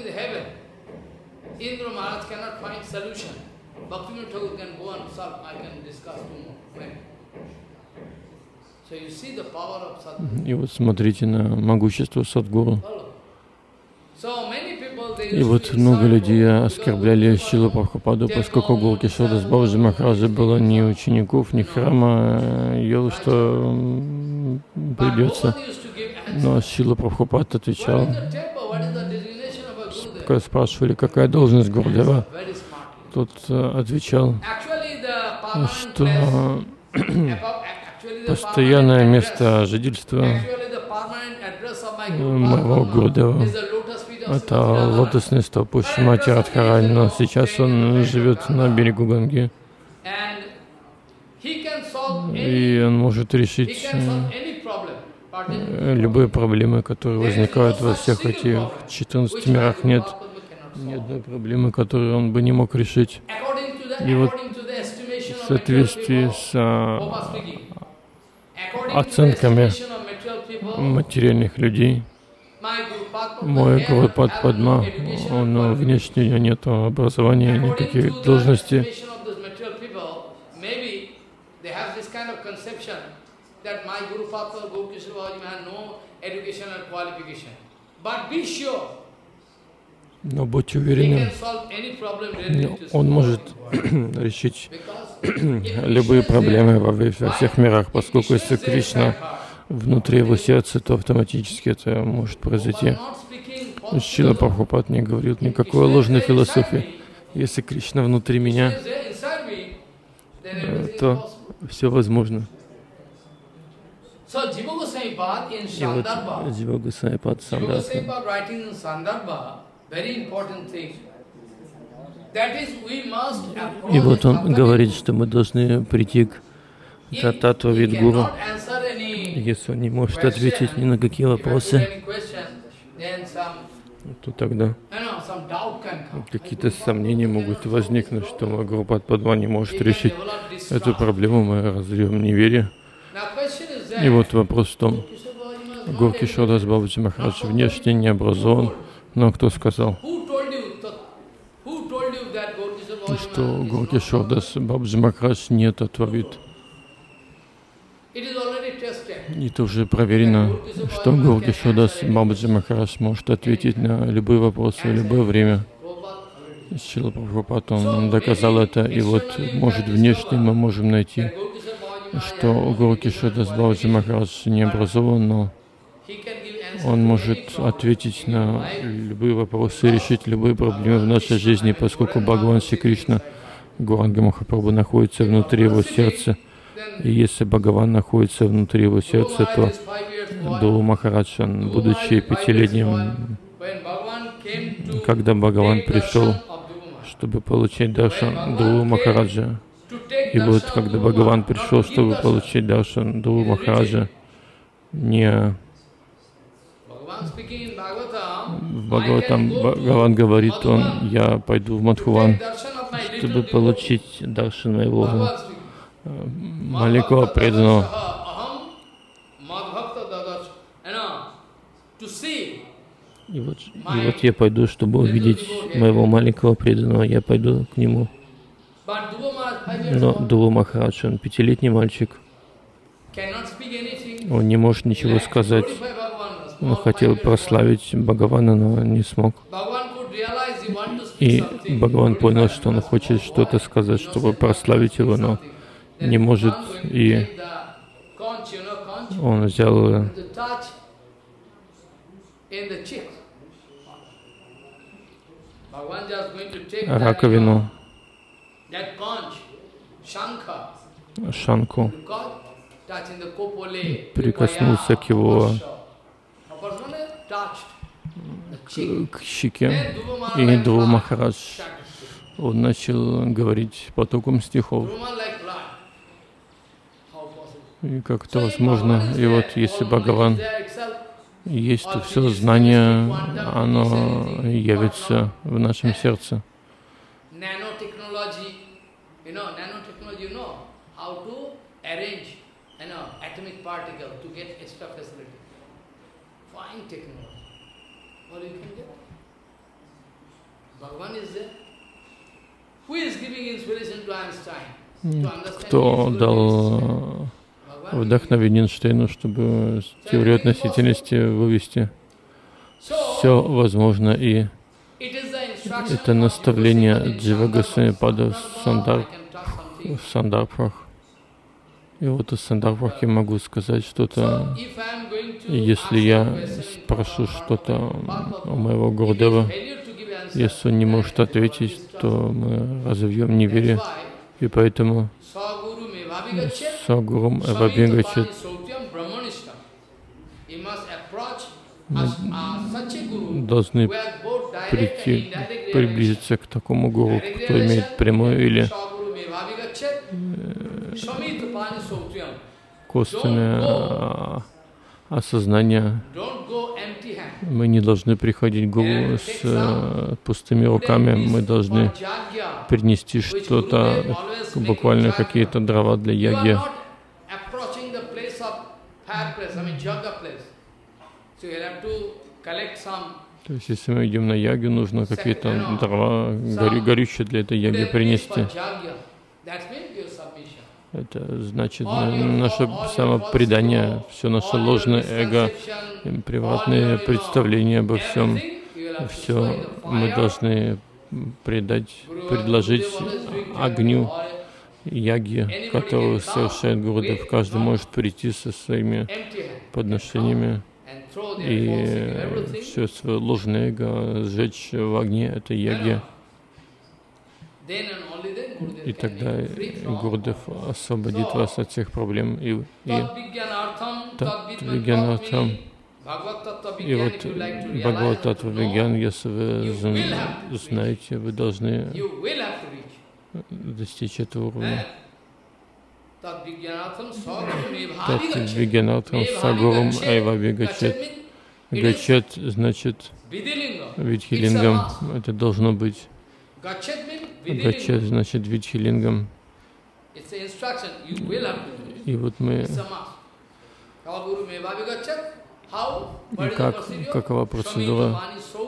И вот смотрите на могущество Садгуру. И вот много людей оскорбляли Шрилу Прабхупаду, поскольку Гуру Кешода Бабаджи Махараджа было ни учеников, ни храма, ел, что придется. Но Шрила Прабхупад отвечал, спрашивали, какая должность Гурудева. Тот отвечал, что постоянное место жительства моего Гурудева — это лотосный стоп у Шримати Радхарани, но сейчас он живет на берегу Ганги. И он может решить любые проблемы, которые возникают во всех этих 14 мирах. Нет ни одной проблемы, которую он бы не мог решить. И вот в соответствии с оценками материальных людей, мой Гуру Падма, но внешне у него нет образования, никаких должностей. Но будьте уверены, он может решить любые проблемы во всех мирах, поскольку если Кришна внутри его сердца, то автоматически это может произойти. Шрила Прабхупад не говорил никакой ложной философии. Если Кришна внутри меня, то все возможно. И вот Джива Госвами-пад Сандarbha. И вот он говорит, что мы должны прийти к Таттва Видгуру. Если он не может ответить ни на какие вопросы, то тогда какие-то сомнения могут возникнуть, что Гурупад Падма не может решить эту проблему, мы развьем неверие. И вот вопрос в том, Гаур Кишор Дас Бабаджи Махарадж внешне не образован, но кто сказал, что Гаур Кишор Дас Бабаджи Махарадж не Таттва-вид? И это уже проверено, что Гаур Кишор Дас Бабаджи Махарадж может ответить на любые вопросы в любое время. Шрила Прабхупад, он доказал это, и вот, может, внешне мы можем найти, что Гаур Кишор Дас Бабаджи Махарадж не образован, но он может ответить на любые вопросы, решить любые проблемы в нашей жизни, поскольку Бхагаван Шри Кришна, Гауранга Махапрабху, находится внутри его сердца. И если Бхагаван находится внутри его сердца, то Дуру Махарадж, будучи 5-летним, когда Бхагаван пришел, чтобы получить даршан Дуру Махараджа, и вот когда Бхагаван пришел, чтобы получить даршан Дуру Махараджа, не в Бхагаватам Бхагаван говорит, я пойду в Мадхуван, чтобы получить даршан моего маленького преданного. И вот я пойду, чтобы увидеть моего маленького преданного, я пойду к нему. Но Дуру Махарадж, он 5-летний мальчик, он не может ничего сказать. Он хотел прославить Бхагавана, но не смог. И Бхагаван понял, что он хочет что-то сказать, чтобы прославить его, но не может. И он взял раковину, шанку, прикоснулся к его к щеке, и Дуру Махарадж, он начал говорить потоком стихов. И как это возможно? И вот если Бхагаван есть, то все знание, оно явится в нашем сердце. Кто дал вдохновение Эйнштейну, чтобы теорию относительности вывести? Все возможно, и это наставление Джива Госвами-пада в Сандарбхах. И вот из Сандарбхах я могу сказать что-то. Если я спрошу что-то у моего Гурудева, если он не может ответить, то мы разовьем неверие. И поэтому Сагурум Эвабхигачет. Мы должны приблизиться к такому гуру, кто имеет прямое или косвенное осознание. Мы не должны приходить к гуру с пустыми руками. Мы должны принести что-то, буквально какие-то дрова для яги. То есть, если мы идем на ягу, нужно какие-то дрова, горючие для этой яги принести. Это значит наше самопредание, все наше ложное эго, приватные представления обо всем. Все мы должны предложить огню яги, которую совершает Гурудев. Каждый может прийти со своими подношениями и все свое ложное эго сжечь в огне этой яги. И тогда Гурудев освободит вас от всех проблем. И вот Бхагават Татва Вигьян, если вы знаете, вы должны достичь этого уровня. Тат Вигьянатхам Сагурум Айвави Гачет. Гачет значит Видхилингам. Это должно быть. Гачет значит Видхилингам. И вот мы... И какова процедура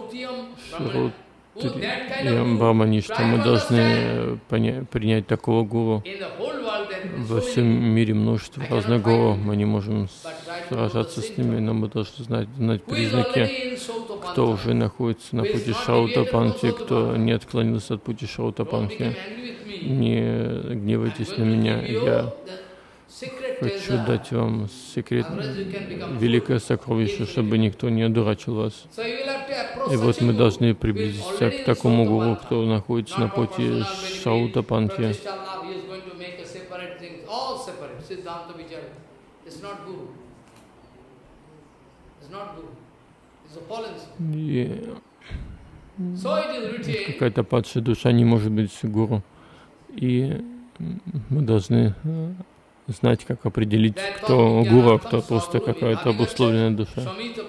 Шрутриям Браманишта? Мы должны принять такого гуру. Во всем мире множество разных гуру. Мы не можем сражаться с ними, но мы должны знать признаки, кто уже находится на пути Шраутапанхи, кто не отклонился от пути Шраутапанхи. Не гневайтесь на меня. Я хочу дать вам секрет, великое сокровище, чтобы никто не одурачил вас. И вот мы должны приблизиться к такому гуру, кто находится на пути Шраутапанхи. И какая-то падшая душа не может быть гуру. И мы должны знать, как определить, кто гуру, а кто просто какая-то обусловленная душа.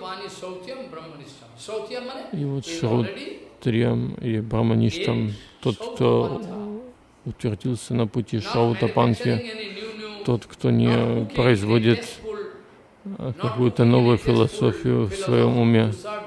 И вот Шрутриям и Брамаништам, тот, кто утвердился на пути Шраутапанхи, тот, кто не производит какую-то новую философию в своем уме.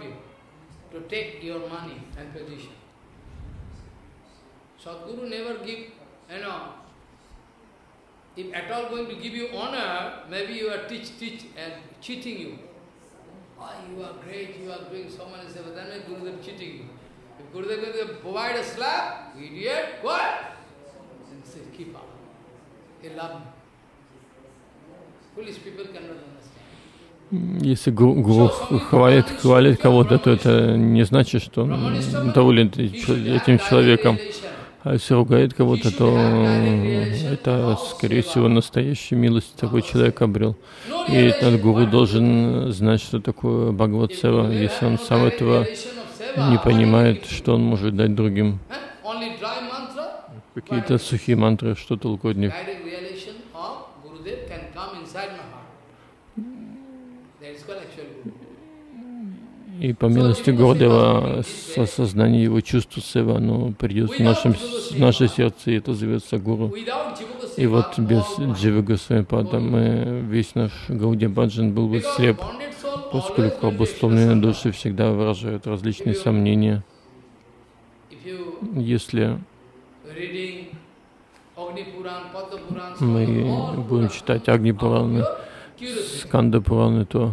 If at all going to give you honor, maybe you are cheating you. Oh, you are great, you are doing so many service, then maybe Gurudev cheating you. If Gurudev is going to provide a slap, idiot, what? Then say, keep up. He love me. Foolish people cannot understand. Если гуру хвалит кого-то, то это не значит, что он доволен этим человеком. А если ругает кого-то, то это, скорее всего, настоящая милость такой человек обрел. И этот гуру должен знать, что такое Бхагават-сева. Если он сам этого не понимает, что он может дать другим. Какие-то сухие мантры, что толку от них? И по милости Гурудева, осознание его чувств сева, оно придет в наше сердце, и это зовется гуру. И вот без Дживы Госвами-пада весь наш Гаудия Баджан был бы слеп, поскольку обусловленные души всегда выражают различные сомнения. Если мы будем читать Агни-пураны, Сканда-пураны, то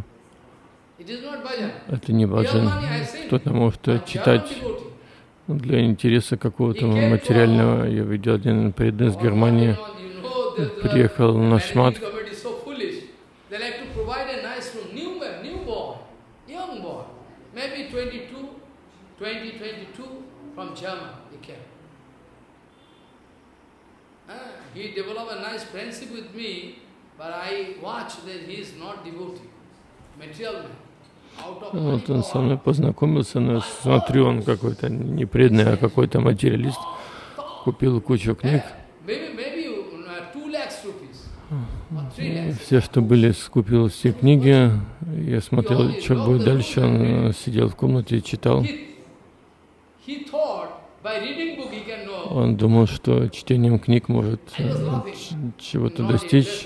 это не баджан. Кто-то может читать для интереса какого-то материального. Я видел один преданный из Германии, приехал на Шмат. Вот он со мной познакомился, но смотрю, он какой-то не преданный, а какой-то материалист. Купил кучу книг. Все, что были, скупил все книги. Я смотрел, что будет дальше. Он сидел в комнате и читал. Он думал, что чтением книг может чего-то достичь.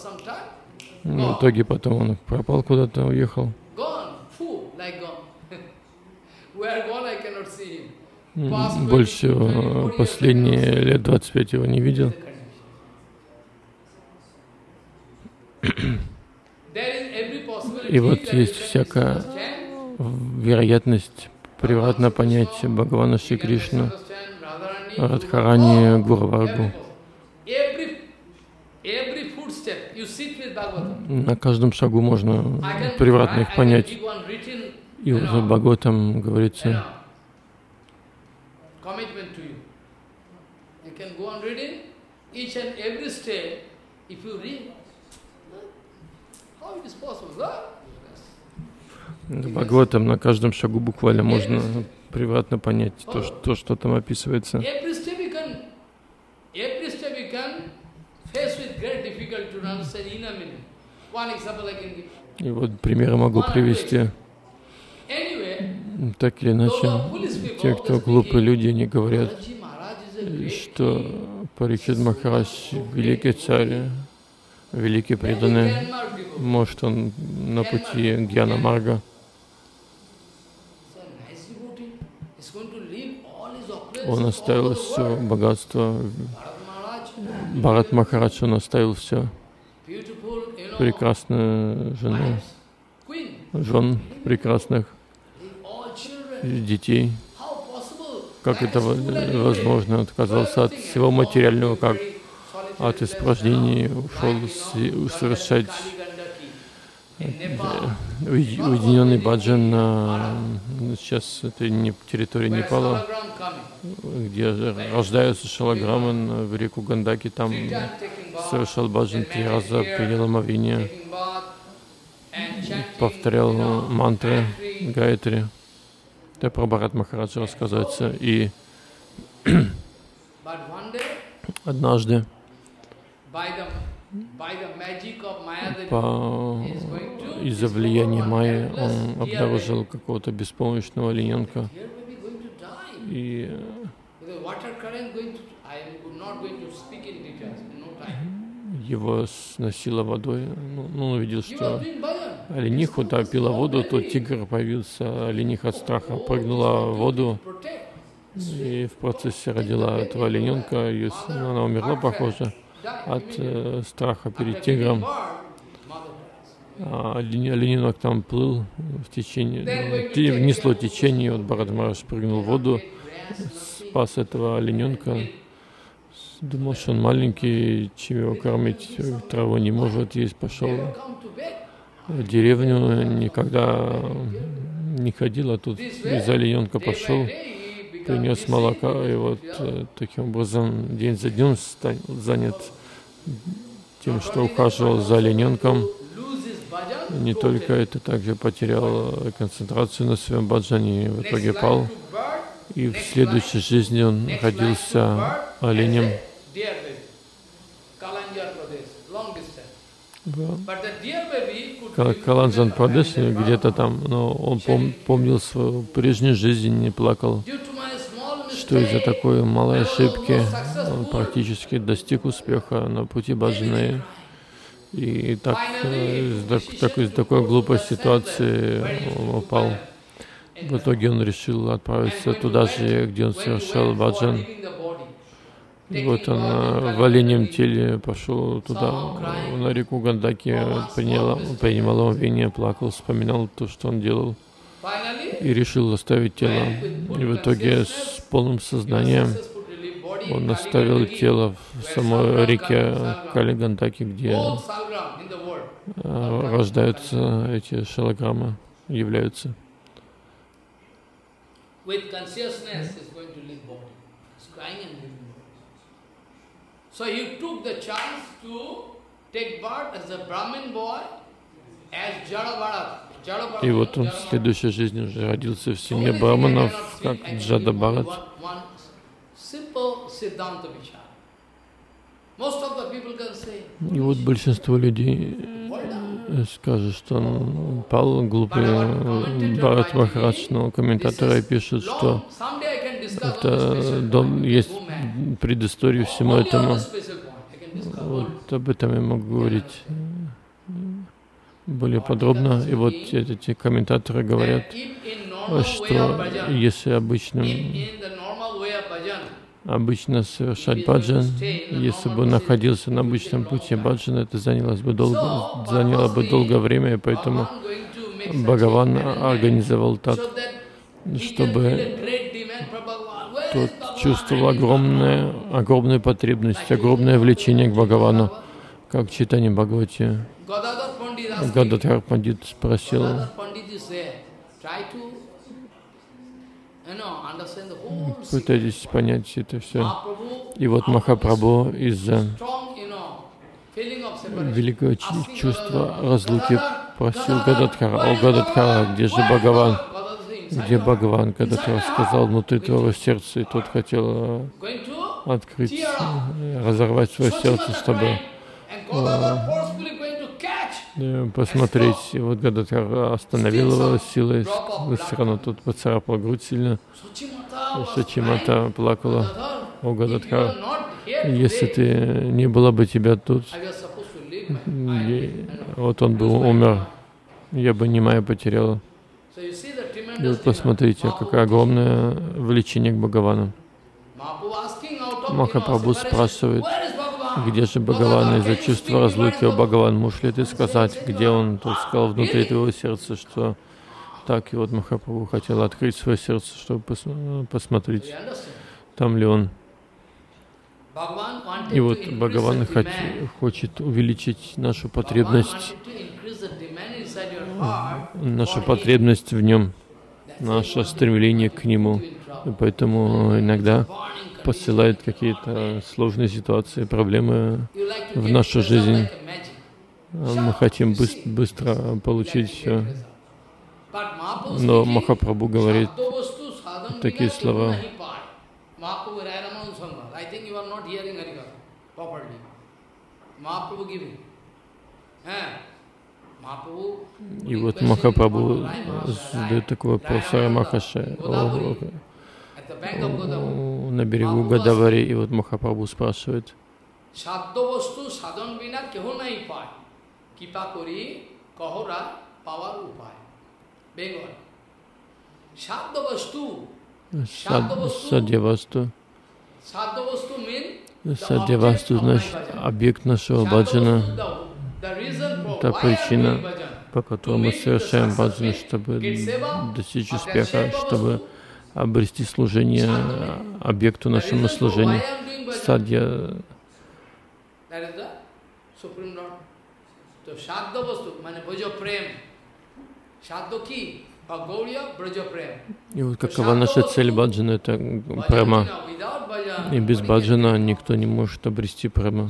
В итоге потом он пропал куда-то, уехал. Больше последние лет 25 его не видел. И вот есть всякая вероятность превратно понять Бхагавана Шри Кришну, Радхарани, Гурваргу. На каждом шагу можно превратно их понять. И вот в Бхагаватам говорится, в Бхагаватам на каждом шагу буквально можно превратно понять то, что там описывается. И вот примеры могу привести. Так или иначе, те, кто глупые люди, они говорят, что Парикшит Махарадж великий царь, великий преданный, может он на пути Гьяна Марга. Он оставил все богатство. Бхарат Махарадж, он оставил все. Прекрасную жену, жен прекрасных, детей. Как это возможно? Отказался от всего материального, как от испражнений, ушел совершать уединенный баджан на сейчас это не территория Непала, где рождаются шалаграмы, в реку Гандаки, там совершал баджан 3 раза, принял омовение, повторял мантры Гаятри. Это про Бхарат Махараджа рассказывается. И однажды из-за влияния Майи он обнаружил какого-то беспомощного олененка. И его сносило водой. Он увидел, что олениха пила воду, то тигр появился, олениха от страха прыгнула в воду и в процессе родила этого олененка. Она умерла, похоже, от страха перед тигром. А олененок там плыл в течение, внесло течение, вот Бхарат Махарадж прыгнул в воду, спас этого олененка. Думал, что он маленький, чем его кормить, траву не может есть, пошел в деревню, никогда не ходил, а тут из-за олененка пошел, принес молока, и вот таким образом день за днем занят тем, что ухаживал за олененком. Не только это, также потерял концентрацию на своем баджане и в итоге пал. И в следующей жизни он родился оленем. Каланджан Прадеш, где-то там, но он помнил свою прежнюю жизнь, не плакал, что из-за такой малой ошибки он практически достиг успеха на пути баджаны. И так, из такой глупой ситуации он упал. В итоге он решил отправиться туда же, где он совершал баджан. И вот он в оленьем теле пошел туда, на реку Гандаки, принимал омовение, плакал, вспоминал то, что он делал, и решил оставить тело. И в итоге с полным сознанием он оставил тело в самой реке Кали Гандаки, где рождаются эти шалаграммы, являются. И вот он в следующей жизни уже родился в семье браманов, как Джада Бхарат. И вот большинство людей скажут, что он пал, глупый Бхарат Махарадж, но комментаторы пишут, что это есть предыстория всему этому. Вот об этом я могу говорить более подробно. И вот эти комментаторы говорят, что если обычно совершать баджан, если бы находился на обычном пути баджана, это заняло бы долгое время, и поэтому Бхагаван организовал так, чтобы тот чувствовал огромную потребность, огромное влечение к Бхагавану, как в Чайтанья Бхагавати. Гададхар Пандит спросил, пытайтесь понять это все. И вот Махапрабху из-за великого чувства разлуки просил Гададхара: «О Гададхара, где же Бхагаван? Где Бхагаван?» Гададхар сказал: «Внутри твоего сердца». И тот хотел открыть, разорвать свое сердце, чтобы посмотреть. И вот Гададхар остановил его силой, все равно тут поцарапал грудь сильно. Сачимата плакала: «О Гададхар, если ты не было бы тебя тут, вот он бы умер, я бы Нимая потеряла». И вот посмотрите, какое огромное влечение к Бхагавану. Махапрабху спрашивает: «Где же Бхагаван?» Из-за чувства разлуки. «О Бхагаван, можешь ли ты сказать, где он?» Тот сказал: «Внутри твоего сердца». Что так, и вот Махапрабху хотел открыть свое сердце, чтобы посмотреть, там ли он. И вот Бхагаван хочет увеличить нашу потребность в нем, наше стремление к нему. И поэтому иногда посылает какие-то сложные ситуации, проблемы в нашу жизнь. Мы хотим быстро получить все. Но Махапрабху говорит такие слова. И вот Махапрабху задает такой вопрос Рамахаше на берегу Годавари. И вот Махапрабху спрашивает: Садьявасту. Садьявасту значит объект нашего баджана. Это причина, по которой мы совершаем баджан, чтобы достичь успеха, чтобы обрести служение объекту нашему служению. Садья. И вот какова наша цель баджана? Это према. И без баджана никто не может обрести према.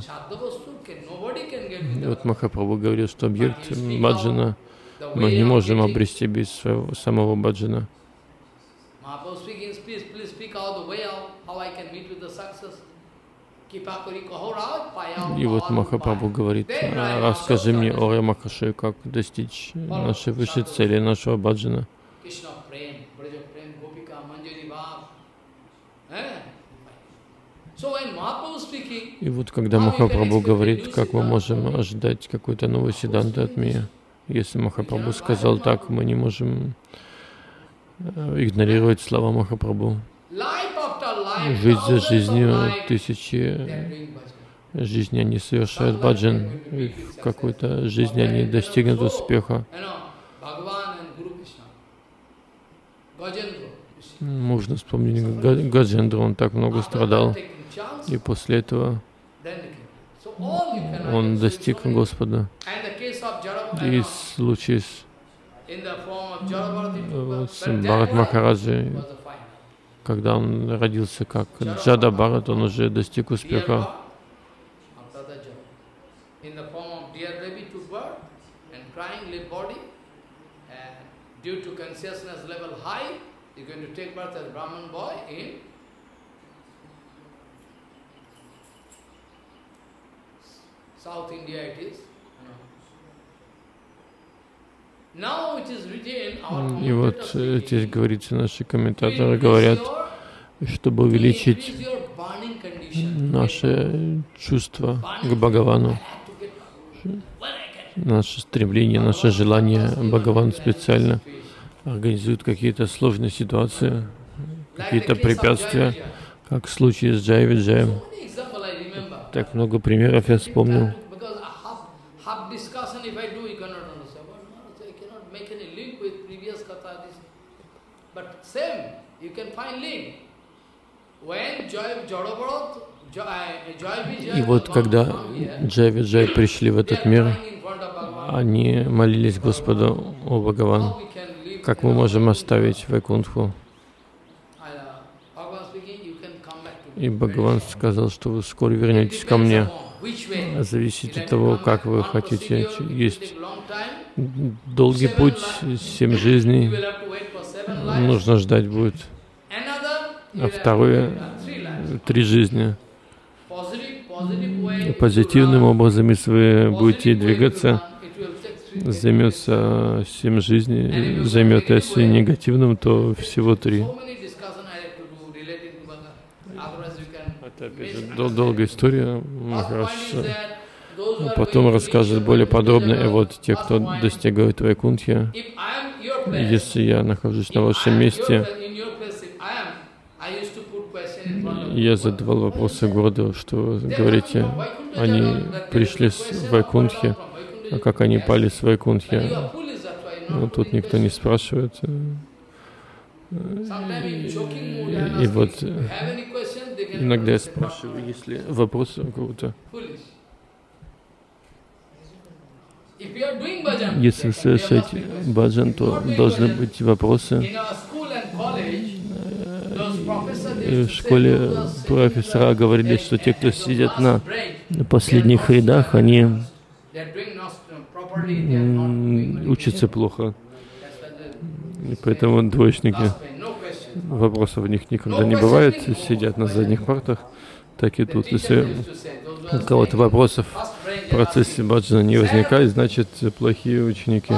И вот Махапрабху говорил, что объект баджана мы не можем обрести без своего самого баджана. И вот Махапрабху говорит: расскажи мне, о Рамахаше, как достичь нашей высшей цели, нашего баджана. И вот когда Махапрабху говорит, как мы можем ожидать какой-то новой сиддханты от меня, если Махапрабху сказал так, мы не можем игнорировать слова Махапрабху. Жизнь за жизнью, тысячи жизней они совершают баджан, и в какой-то жизни они достигнут успеха. Можно вспомнить Гаджендру, он так много страдал, и после этого он достиг Господа. И случай с Бхарат Махараджей, когда он родился как Джада Бхарат, он уже достиг успеха. South India it is. И вот здесь говорится, наши комментаторы говорят, чтобы увеличить наше чувство к Бхагавану, наше стремление, наше желание. Бхагаван специально организуют какие-то сложные ситуации, какие-то препятствия, как в случае с Джай Виджаем. Так много примеров я вспомнил. И вот когда Джай Виджай пришли в этот мир, они молились Господу: «О Бхагаван, как мы можем оставить Вайкунтху?» И Бхагаван сказал, что вы скоро вернетесь ко мне. Зависит от того, как вы хотите. Есть долгий путь, 7 жизней, нужно ждать будет. А вторые 3 жизни. Позитивным образом, если вы будете двигаться, займется 7 жизней, займет, если негативным, то всего 3. Это опять же долгая история. Потом расскажет более подробно. И вот те, кто достигают Вайкунтхи, если я нахожусь на вашем месте, я задавал вопросы городу, что вы говорите, они пришли с Вайкунтхи, а как они пали с Вайкунтхи? Ну, тут никто не спрашивает. И вот иногда я спрашиваю, есть ли вопросы у кого-то. Если вы совершаете баджан, то должны быть вопросы. В школе профессора говорили, что те, кто сидят на последних рядах, они учатся плохо. И поэтому двоечники, вопросов у них никогда не бывает, сидят на задних партах. Так и тут, если у кого-то вопросов в процессе баджана не возникает, значит плохие ученики.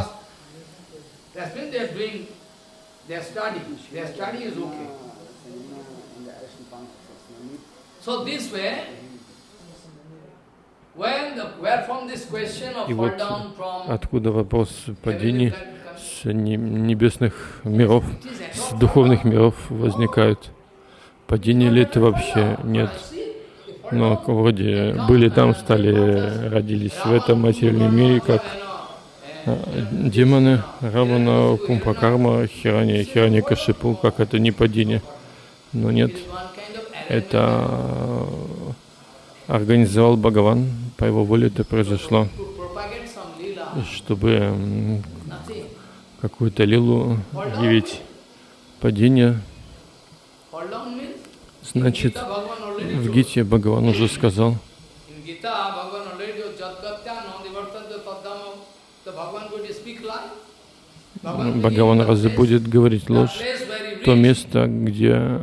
И вот откуда вопрос падения с небесных миров, с духовных миров возникает. Падение ли это вообще? Нет. Но вроде были там, стали, родились в этом материальном мире, как демоны, Равана, Кумбхакарма, Хираньякашипу, как это не падение. Но нет, это организовал Бхагаван, по его воле это произошло, чтобы какую-то лилу явить. Падение, значит, в Гите Бхагаван уже сказал, Бхагаван разве будет говорить ложь? То место, где,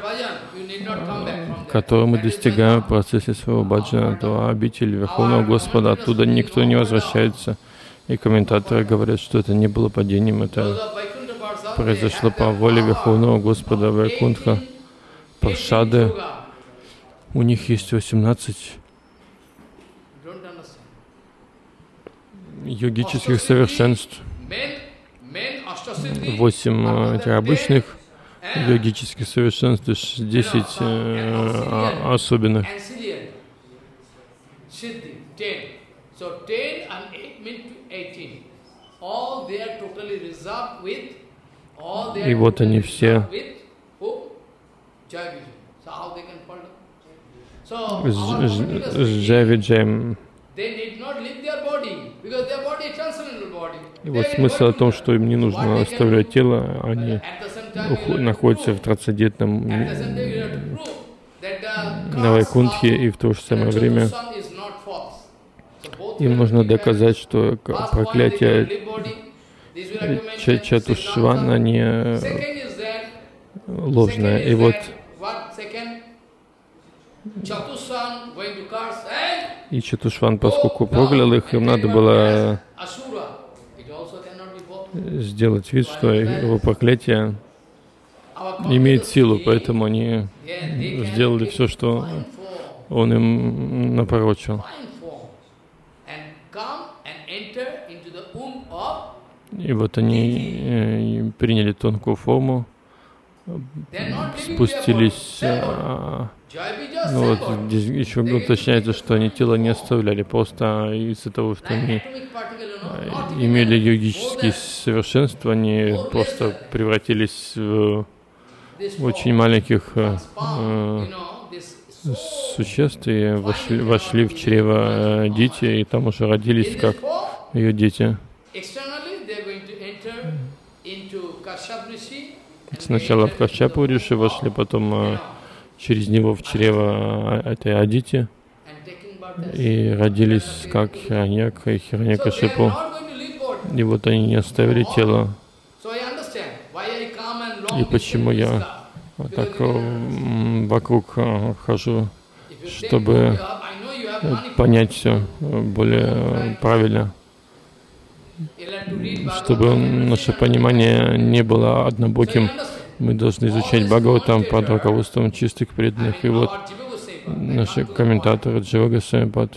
которое мы достигаем в процессе своего баджана, то обитель Верховного Господа, оттуда никто не возвращается. И комментаторы говорят, что это не было падением, это произошло по воле Верховного Господа Вайкунтха. Паршады, у них есть 18 йогических совершенств, 8 этих обычных йогических совершенств, 10 особенных. И вот они все с Джай Виджаем. И вот смысл в том, что им не нужно оставлять тело, они находятся в трансцендентном на Вайкунтхе, и в то же самое время им нужно доказать, что проклятие Чатушвана не ложное. И вот и Чатушван, поскольку проклял их, им надо было сделать вид, что его проклятие имеет силу, поэтому они сделали все, что он им напророчил. И вот они приняли тонкую форму, спустились. Ну вот здесь еще уточняется, что они тело не оставляли, просто из-за того, что они имели йогические совершенства, они просто превратились в очень маленьких существ и вошли в чрево Дити, и там уже родились как ее дети. Сначала в Кашьяпу Риши вошли, потом через него в чрево этой Адити и родились как Хираньяк и Хираньякашипу. И вот они не оставили тело. И почему я так вокруг хожу, чтобы понять все более правильно, чтобы наше понимание не было однобоким. Мы должны изучать Бхагаватам под руководством чистых преданных. И вот наши комментаторы Джива Госвами Пад.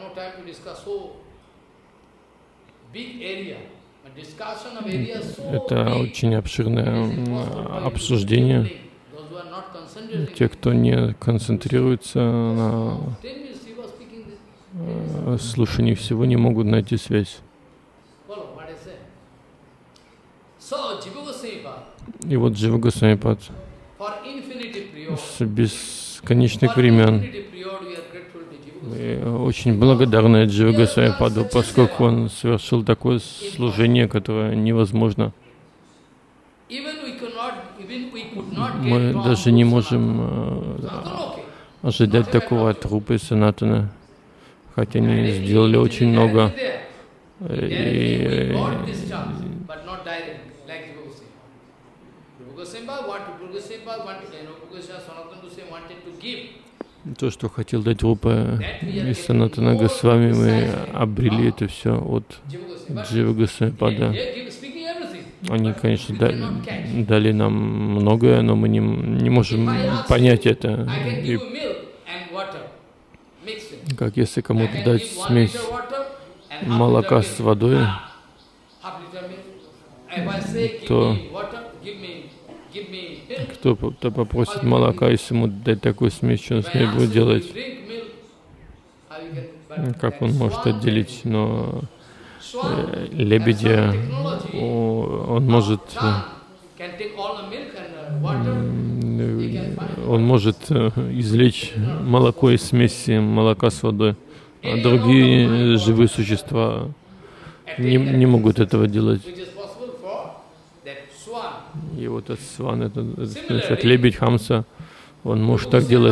Это очень обширное обсуждение. Те, кто не концентрируется на слушании всего, не могут найти связь. И вот Джива Госвами Пад с бесконечных времен мы очень благодарны Джива Госвами Паду, поскольку он совершил такое служение, которое невозможно. Мы даже не можем ожидать такого от Рупы Санатана, хотя они сделали очень много. То, что хотел дать Рупа и Санатана Госвами, мы обрели это все от Джива Госвами Пада. Они, конечно, дали нам многое, но мы не можем понять это. И как если кому-то дать смесь молока с водой, то кто-то попросит молока, если ему дать такую смесь, что он с ней будет делать? Как он может отделить? Но лебедя, он может извлечь молоко из смеси молока с водой, а другие живые существа не могут этого делать. И вот этот сван, этот лебедь Хамса, он может так делать.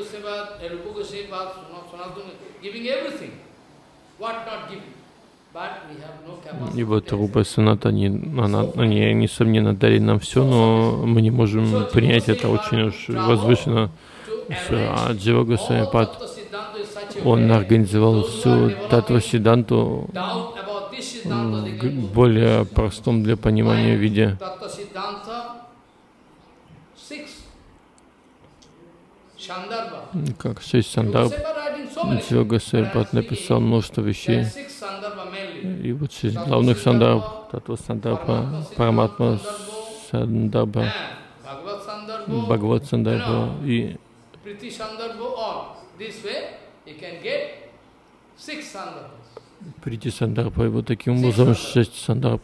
И вот Рупа Санат, они, несомненно, дали нам все, но мы не можем принять это очень уж возвышенно. А Джива Госвами Пад, он организовал всю Татва-сиддханту в более простом для понимания виде. Как 6 сандарб. Джива Госвами Пад написал множество вещей. И вот 6 главных сандарб. Татва Сандарбха, Параматма Сандарбха, Бхагават Сандарбха и Прити Сандарбха. И вот таким образом 6 сандарб.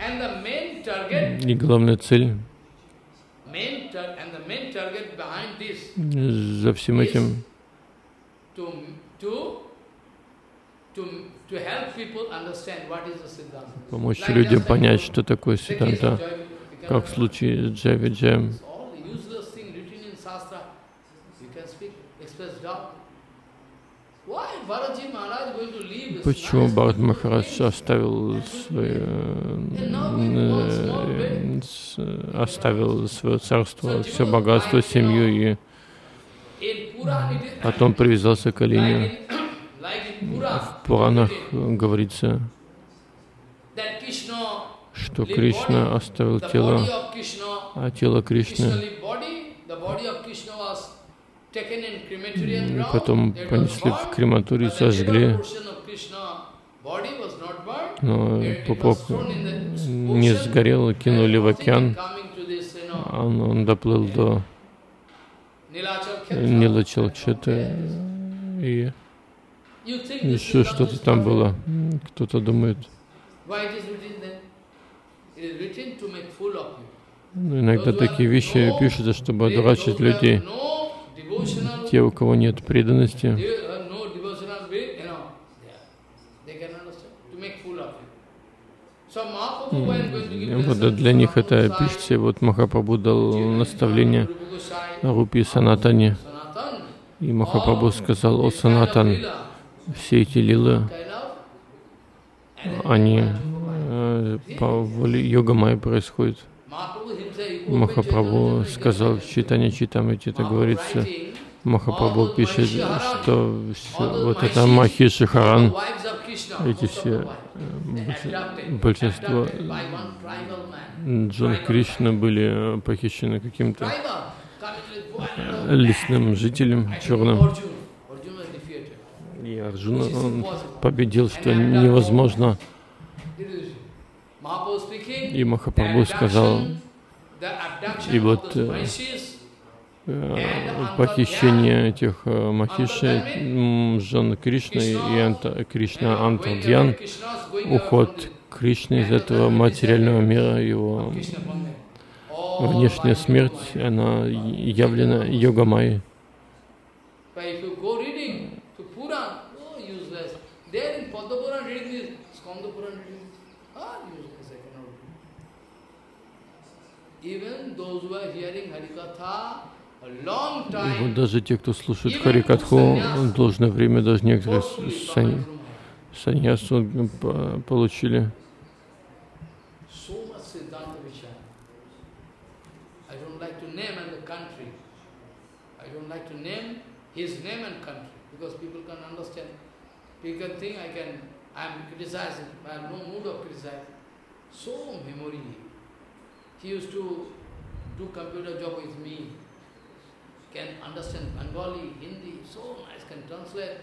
И главная цель за всем этим помочь людям понять, что такое сиддханта, как в случае с Джай-Виджаем. Почему Бхарат Махарадж оставил свое царство, все богатство, семью и потом привязался к оленю? В Пуранах говорится, что Кришна оставил тело, а тело Кришны потом понесли в крематорий, сожгли. но пупок не сгорел, кинули в океан. Он доплыл до Нилачал-Кшетры, и еще что-то там было. Кто-то думает. Иногда такие вещи пишутся, чтобы одурачить людей. Те, у кого нет преданности, вот для них это пишется. Вот Махапрабху дал наставление Рупи Санатане. И Махапрабху сказал: о Санатан, все эти лилы, они по воле Йога-майи происходят. Махапрабху сказал в Чайтанья Чайтамрите, это говорится. Махапрабху пишет, что все, вот это Махи Шихаран, эти все, большинство жен Кришны были похищены каким-то лесным жителем черным. И Арджуна, он победил, что невозможно. И Махапрабху сказал, и вот похищение этих Махиши, жен Кришны и Кришна Антардьян, уход Кришны из этого материального мира, его внешняя смерть, она явлена Йога-майей. И вот даже те, кто слушает Харикатху, должное время, даже некоторые саньясу получили. He used to do computer job with me, can understand Bengali, Hindi, so nice, can translate.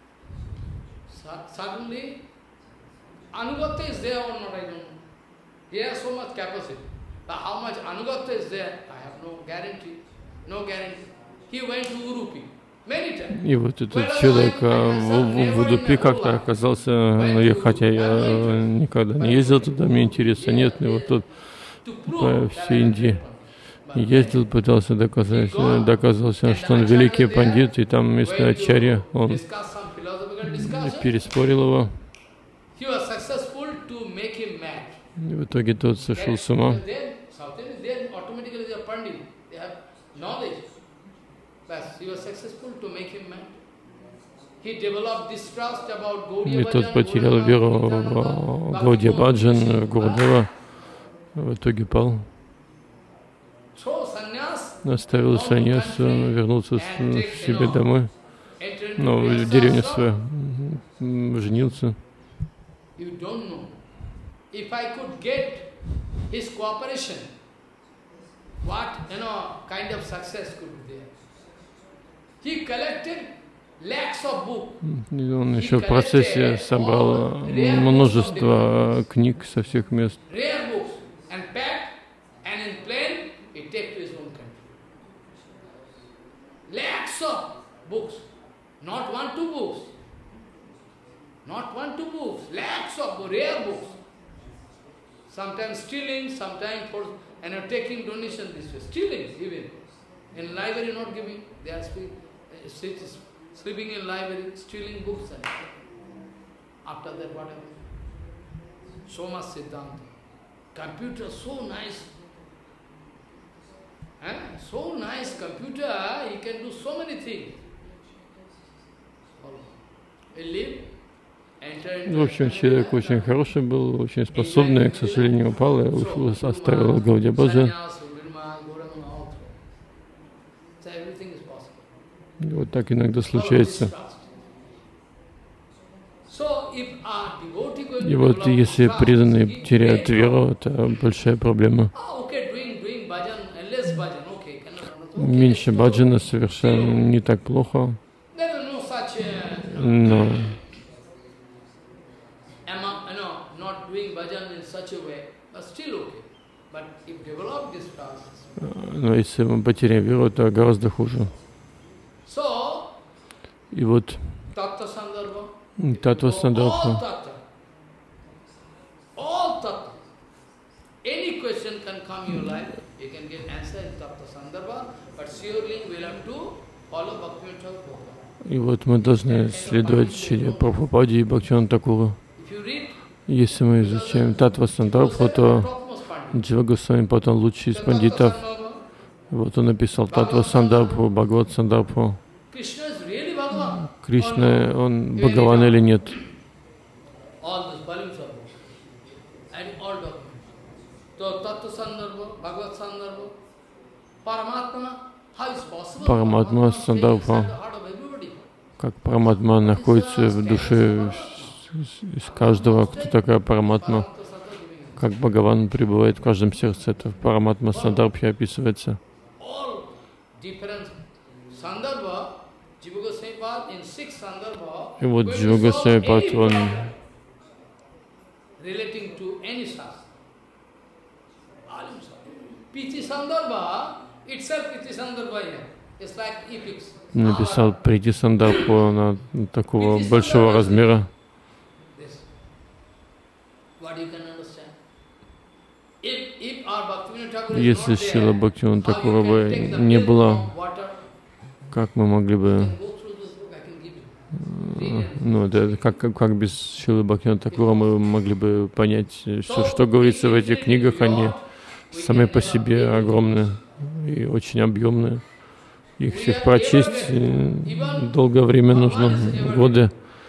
Suddenly, Anugatta is there or not, I don't know. He has so much capacity. But how much Anugatta is there, I have no guarantee. No guarantee. He went to Udupi many times. И вот этот человек в Удупи как-то оказался, хотя я никогда не ездил туда, мне интереса нет, но вот тут по всей Индии ездил, пытался доказывался, что он великий пандит, и там местный ачарья, он переспорил его. И в итоге тот сошел с ума. И тот потерял веру в Гаудия Баджан, Гурудева. В итоге пал, оставил саньясу, вернулся к себе домой, но в деревню свою, женился. И он еще в процессе собрал множество книг со всех мест. And pack, and in plane, he take to his own country. Lakhs of books, not 1-2 books, not 1-2 books, lakhs of rare books. Sometimes stealing, sometimes for taking donation this way, stealing even. In library not giving, they are sleeping in library, stealing books and after that whatever. So much Siddhanta. Computer, so nice. So nice computer, he can do so many things. В общем, человек очень хороший был, очень способный, к сожалению, упал и оставил Гаудия Баджан. И вот так иногда случается. И вот если преданные теряют веру, это большая проблема. Меньше баджана совершенно не так плохо, но Но если мы потеряем веру, то гораздо хуже. И вот Татва Сандarbha. И вот мы должны следовать Шриле Прабхупаде и Бхактивинода Тхакуру. Если мы изучаем Татва Сандarbha, то Джива Госвами потом лучший из пандитов. Вот он написал Татва Сандarbha, Бхагават Сандarbha. Кришна, он Бхагаван или нет? Параматма Сандarbha. Как Параматма находится в душе из каждого, кто такая Параматма. Как Бхагаван пребывает в каждом сердце. Это в Параматма Сандarbha описывается. И вот Джива Госвами Пад, он написал Прити Сандarbha на такого большого размера. Если Шрила Бхактивинода Тхакура бы не было, как мы могли бы, ну, да, как без Шрилы Бхактивинода Тхакура мы могли бы понять все, что говорится в этих книгах, они сами по себе огромные и очень объемные. Их всех прочесть долгое время нужно, годы.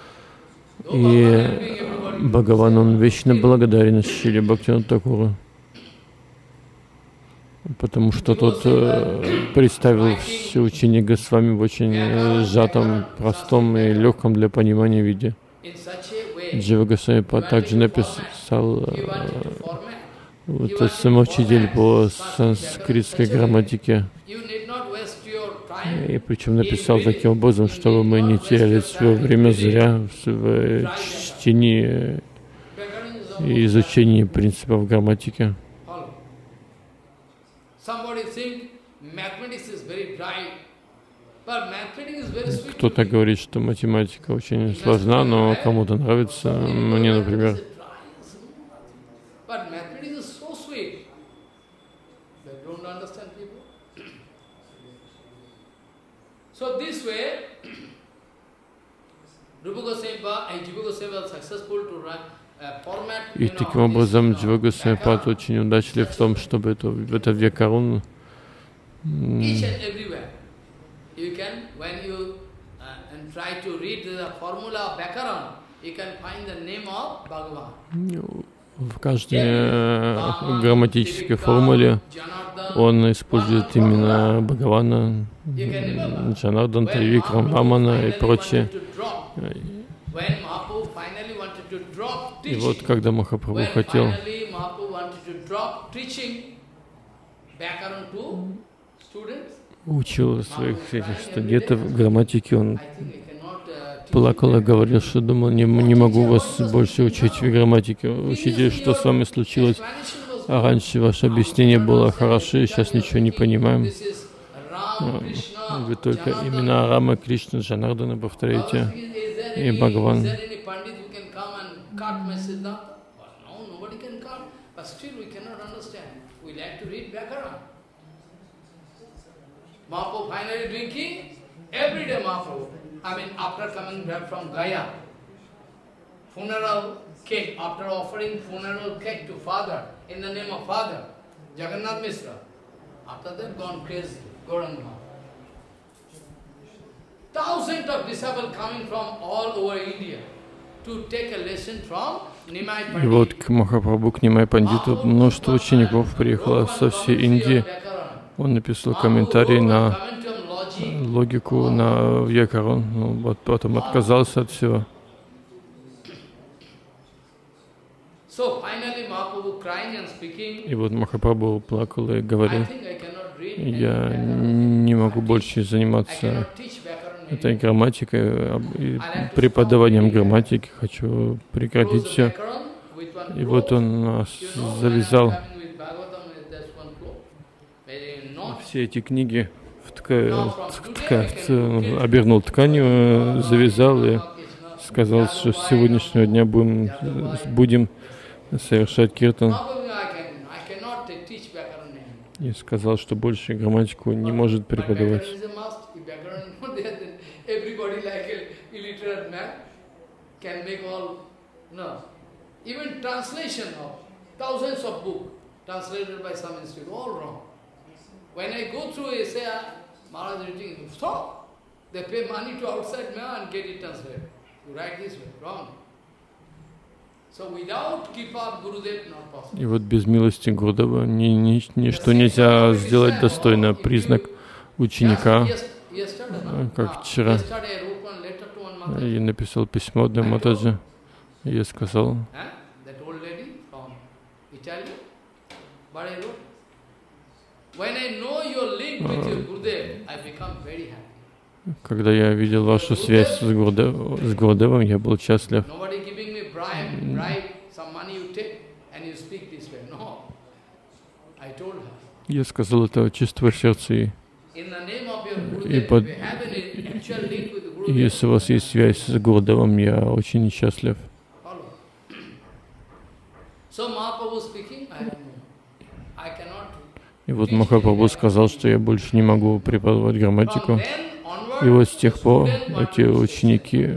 И Бхагаван, он вечно благодарен Шриле Бхактивинода Тхакуру, потому что тот представил все учение Госвами в очень сжатом, простом и легком для понимания виде. Джива Госвами также написал вот самоучитель по санскритской грамматике. И причем написал таким образом, чтобы мы не теряли свое время зря в чтении и изучении принципов грамматики. Кто-то говорит, что математика очень сложна, но кому-то нравится. Мне, например. И таким образом Джива Госвами Пад очень удачлив в том, чтобы это Вьякарун в каждой грамматической формуле он использует именно Бхагавана, Джанардан, Викрам, Вамана и прочее. И вот когда Махапрабху хотел учил своих этих студентов грамматике, он плакал и говорил, что думал, не могу вас больше учить в грамматике. Учитель, что с вами случилось? А раньше ваше объяснение было хорошее, сейчас ничего не понимаем. Вы только имена Рама, Кришна, Джанардана повторяете и Бхагаван. After coming back from Gaya, funeral cake, after offering funeral cake to father, in the name of father, Jagannath Mishra, after that gone crazy, Gauranga. Thousands of disciples coming from all over India to take a lesson from Nimai Pandit. И вот к Махапрабху, к Нимай Пандиту, множество учеников приехало со всей Индии. Он написал комментарий на логику, на Вьякарун, но вот потом отказался от всего. И вот Махапрабху плакал и говорил: я не могу больше заниматься этой грамматикой и преподаванием грамматики, хочу прекратить все. И вот он завязал все эти книги, обернул тканью, завязал и сказал, что с сегодняшнего дня будем совершать киртан. И сказал, что больше грамматику не может преподавать. Even translation of thousands of books translated by some institute, all wrong. When I go through, I say, Maharaj is reading, stop. They pay money to outside man and get it translated. You write this way, wrong. So without Kripa Gurudev, not possible. И вот без милости Гурудева ничто нельзя сделать достойно. Признак ученика, как вчера я написал письмо одной Матаджи. Я сказал, когда я видел вашу связь с Гурудевом, я был счастлив. Я сказал это чистого сердца ей. Если у вас есть связь с Гурудевом, я очень счастлив. И вот Махапрабху сказал, что я больше не могу преподавать грамматику. И вот с тех пор эти ученики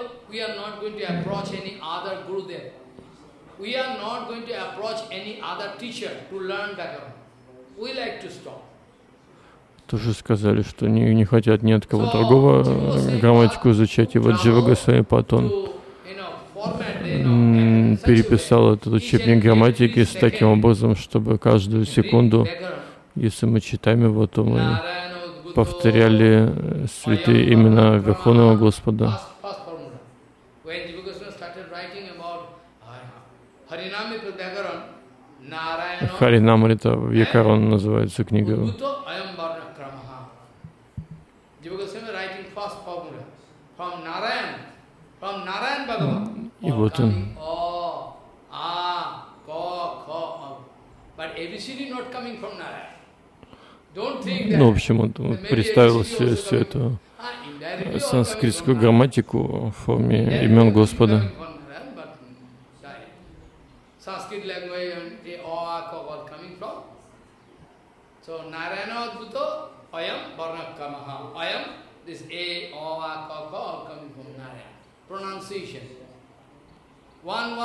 тоже сказали, что не хотят ни от кого другого грамматику изучать. И вот Джива Госвами Пад, он переписал этот учебник грамматики с таким образом, чтобы каждую секунду, если мы читаем его, то мы повторяли святые имена Верховного Господа. Харинамрита Вьякарон называется книга. И вот он. Ну, в общем, он представил себе всю эту санскритскую грамматику в форме имен Господа. This A, O, A, Ka, Ka, all coming from Narayana. Pronunciation. One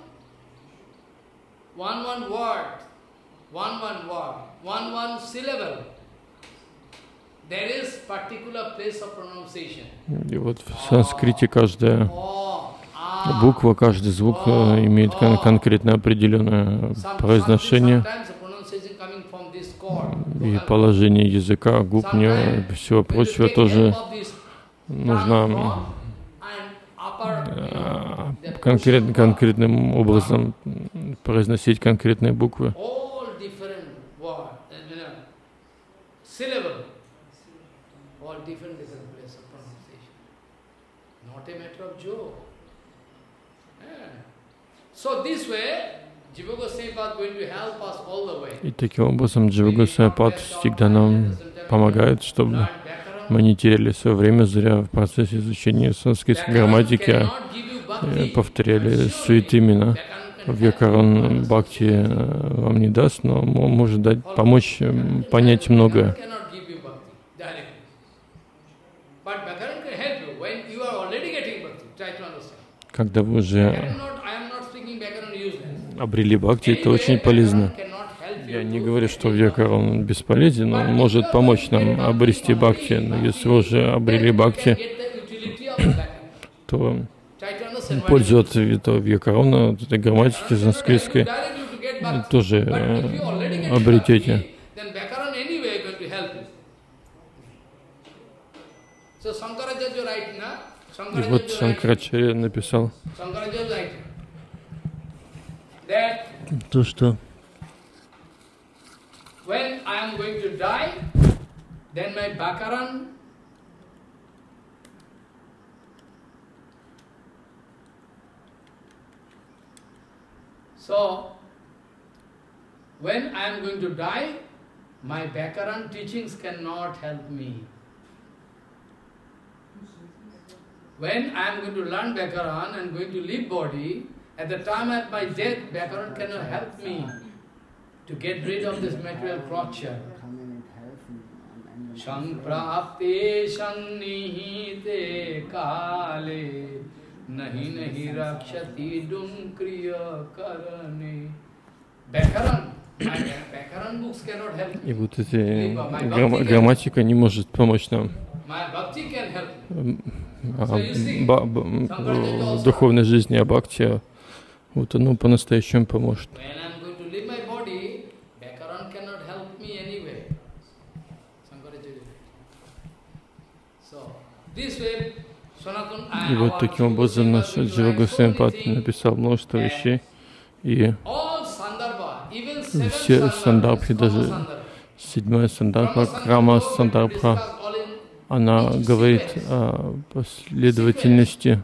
word, one syllable. There is particular place of pronunciation. И вот в санскрите каждая буква, каждый звук имеет конкретно определенное произношение. И положение языка, губ, всего прочего тоже нужно конкретным образом произносить конкретные буквы. И таким образом Джива Госвами Пад всегда нам помогает, чтобы мы не теряли свое время зря в процессе изучения санскритской грамматики, а повторяли святые имена. Вьякарон Бхакти вам не даст, но может помочь понять многое. Когда вы уже обрели бхакти, это очень полезно. Я не говорю, что Вьякарон бесполезен, но он может помочь нам обрести бхакти. Но если вы уже обрели бхакти, то пользу от этого Вьякарона, от этой грамматики санскритской, тоже обретете. И вот Шанкарачарья написал то, что So, when I am going to die, my Bhakaran teachings cannot help me. When I am going to learn Bhakaran and going to leave body, at the time of my death, Bhakaran cannot help me to get rid of this material torture. Samprapte sannihite kale nahi nahi rakshati dum kriya karane. Bhakaran books cannot help me. И вот эти грамматика не может помочь нам. My bhakti can help me. В духовной жизни, а бхакти, вот оно по-настоящему поможет. И вот таким образом наш Джива Госвами Пад написал множество вещей, и все сандарбхи, даже 7-я сандарбха, Крама сандарбха, она говорит о последовательности.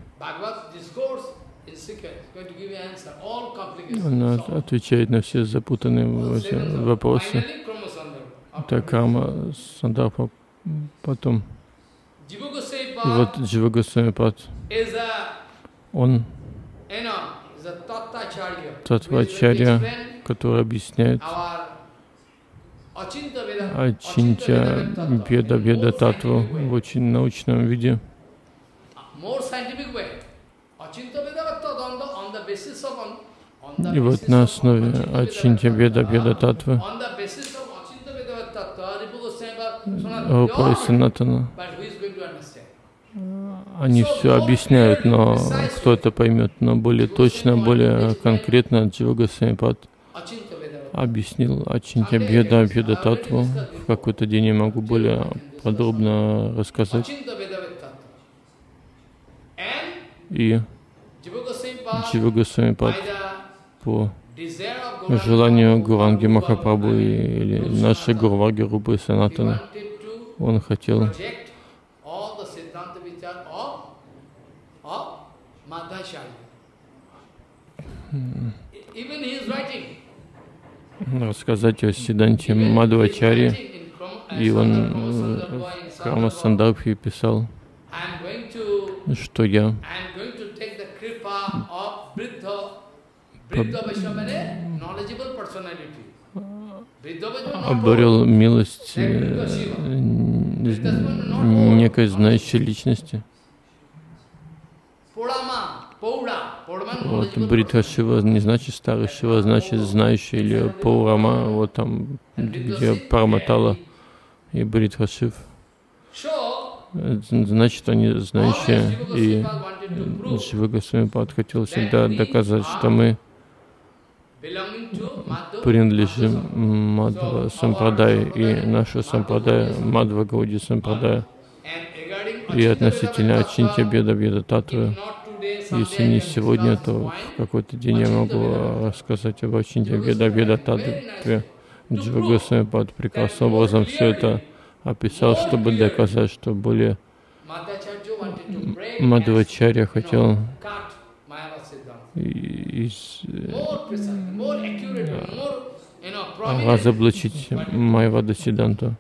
Она отвечает на все запутанные вопросы. Это Крама сандарбха потом. И вот Джива Госвами Пад, он Татвачарья, который объясняет Ачинтя Беда Беда Татву в очень научном виде. И вот на основе Ачинтя Беда Беда Татвы Рупа и Санатана, они все объясняют, но кто это поймет, но более точно, более конкретно Джива Госвами Пад объяснил Ачинтя Беда Беда Татву. В какой-то день я могу более подробно рассказать. И Джива Госвами Пад по желанию Гуранги Махапрабху или нашей Гурваги Рупы Санатана, он хотел рассказать о Сиданте Мадхвачарье, и он в Крама Сандарбхе писал, что я обрел милость некой знающей личности. Вот Бридха Шива не значит старый Шива, значит знающий, или Паурама, вот там, где Параматала и Бридха Шив. Значит, они знающие, и Джива Госвами Пад хотел всегда доказать, что мы принадлежим Мадхва Сампрадае, и наша Сампрадая, Мадхва Гауди Сампрадая. И относительно Ачинтя Беда Беда Татвы, если не сегодня, то в какой-то день я могу рассказать об Ачинтя Беда Беда Татве. Джива Госвами Пад прекрасным образом все это описал, чтобы доказать, что более Мадхвачарья хотел разоблачить Майявада Сиддханту.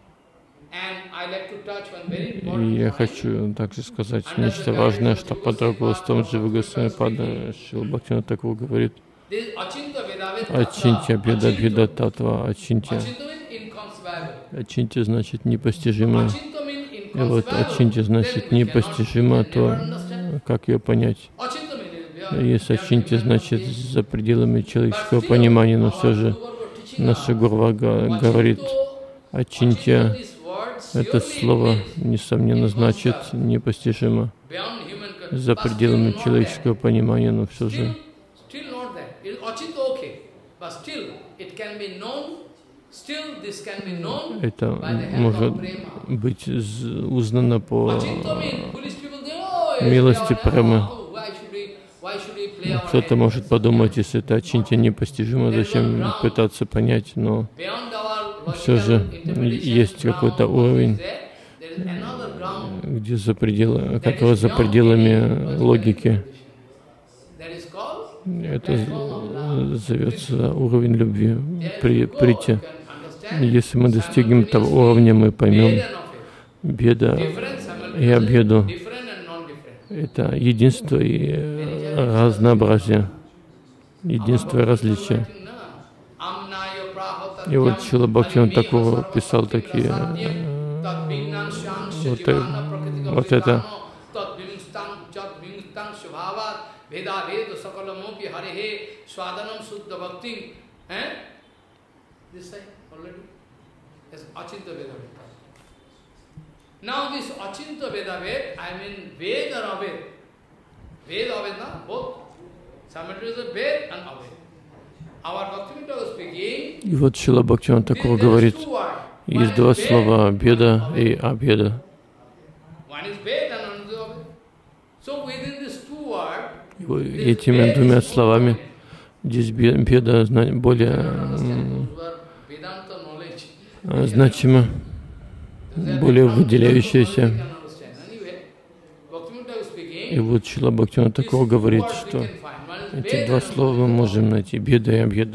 И я хочу также сказать нечто важное, что под руководством Дживы Госвами Пада Шрила Бхактивинода Тхакур говорит: Ачинтя Беда Беда Татва. Ачинтя. Ачинтя значит непостижимо. И вот Ачинтя значит непостижимо, то как ее понять? Если Ачинтя значит за пределами человеческого понимания, но все же наша Гурвага говорит, Ачинтя, это слово, несомненно, значит непостижимо за пределами человеческого понимания, но все же это может быть узнано по милости Премы. Кто-то может подумать, если это Ачинтя непостижимо, зачем пытаться понять, но все же есть какой-то уровень, где который за пределами логики. Это зовется уровень любви, прийти. Если мы достигнем того уровня, мы поймем беда и абхеду. Это единство и разнообразие, единство и различие. И вот Шрила Бхактивинода Тхакур писал такие, вот это. Now this Achinta Veda Ved, I mean Ved or Aved. Ved, Aved, both. Simultaneously Ved and Aved. Our Bhaktivinoda was speaking. И вот Шрила Бхактивинода Тхакур говорит, есть два слова беда и абхеда. Этими двумя словами здесь беда более значима, более выделяющаяся. И вот Шрила Бхактивинода Тхакур говорит, что эти два слова мы можем найти, беда и абхеда.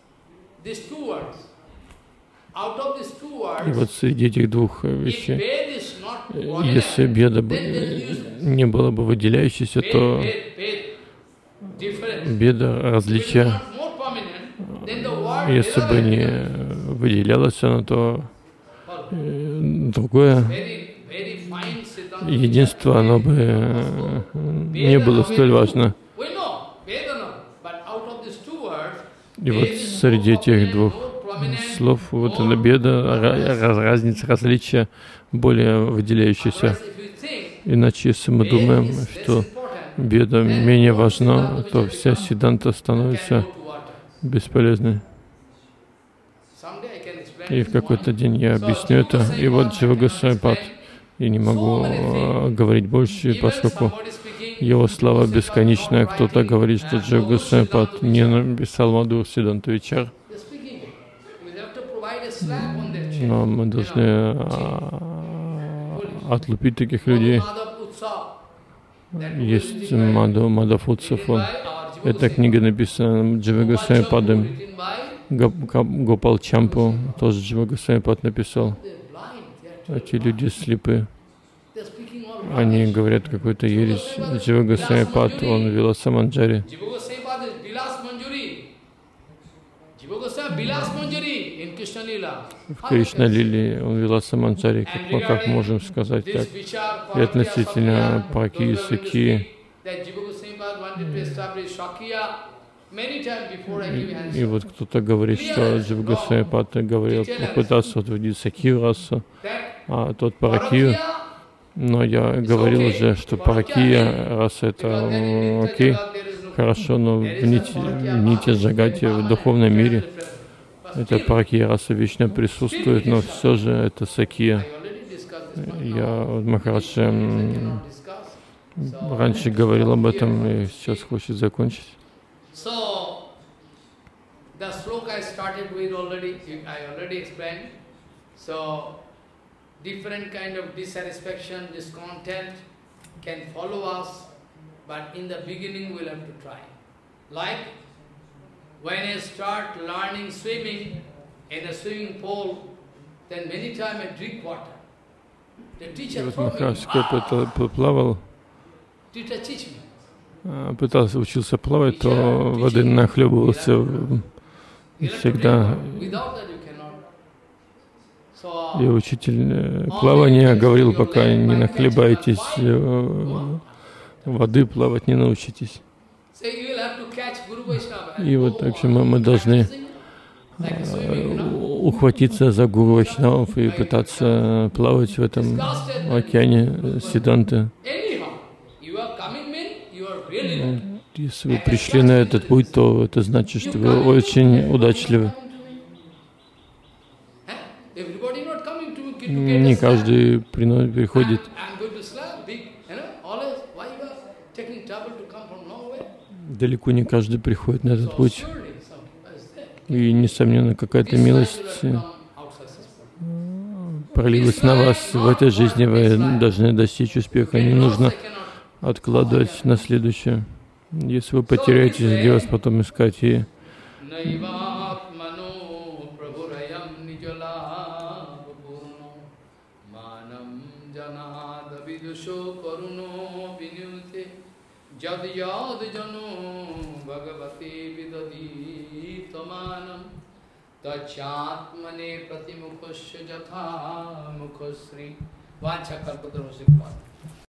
И вот среди этих двух вещей, если беда не была бы выделяющейся, то беда, различия, если бы не выделялась она, то другое единство, оно бы не было столь важно. И вот среди этих двух слов, вот эта беда, разница, различия, более выделяющиеся. Иначе, если мы думаем, что беда менее важна, то вся сиддханта становится бесполезной. И в какой-то день я объясню это. И вот Джива Госвами Пад. И не могу говорить больше, поскольку его слава бесконечная. Кто-то говорит, что Джива Госвами Пад не написал Мадхур Сиддханта Вичар. Но мы должны отлупить таких людей. Есть Мадхав Утсав. Эта книга написана Джива Госвами Падом. Гопал Чампу тоже Джива Госвами Пад написал. Эти люди слепы. Они говорят какую-то ересь. Джива Госвами Пад, он Виласа Манджари. В Кришна Лиле он Виласа Манджари, как можем сказать так. И относительно Праки и Сакхи. И вот кто-то говорит, что Джива Госвами Пад говорил, попытался утвердить Сакхию расу, а тот Паракию. Но я говорил уже, что Паракия раса это окей, хорошо, но в нити Джагати, в духовном мире, эта Паракия раса вечно присутствует, но все же это Сакхия. Я, Махарадж, раньше говорил об этом и сейчас хочет закончить. So, the sloka I started with already, I already explained. So, different kind of dissatisfaction, discontent can follow us, but in the beginning we'll have to try. Like, when I start learning swimming in a swimming pool, then many times I drink water. The teacher told me, teacher teach me. Пытался, учился плавать, то воды нахлебывался всегда. И учитель плавания говорил, пока не нахлебаетесь воды, плавать не научитесь. И вот так же мы должны ухватиться за Гуру Вайшнавов и пытаться плавать в этом океане Сиддханты. Если вы пришли на этот путь, то это значит, что вы очень удачливы. Не каждый приходит. Далеко не каждый приходит на этот путь. И, несомненно, какая-то милость пролилась на вас в этой жизни. Вы должны достичь успеха. Не нужно откладывать на следующее. Если вы потеряетесь, где вас потом искать? И Tachatmane pratimukhasya jatha mukhasri Vancha kalpatarosya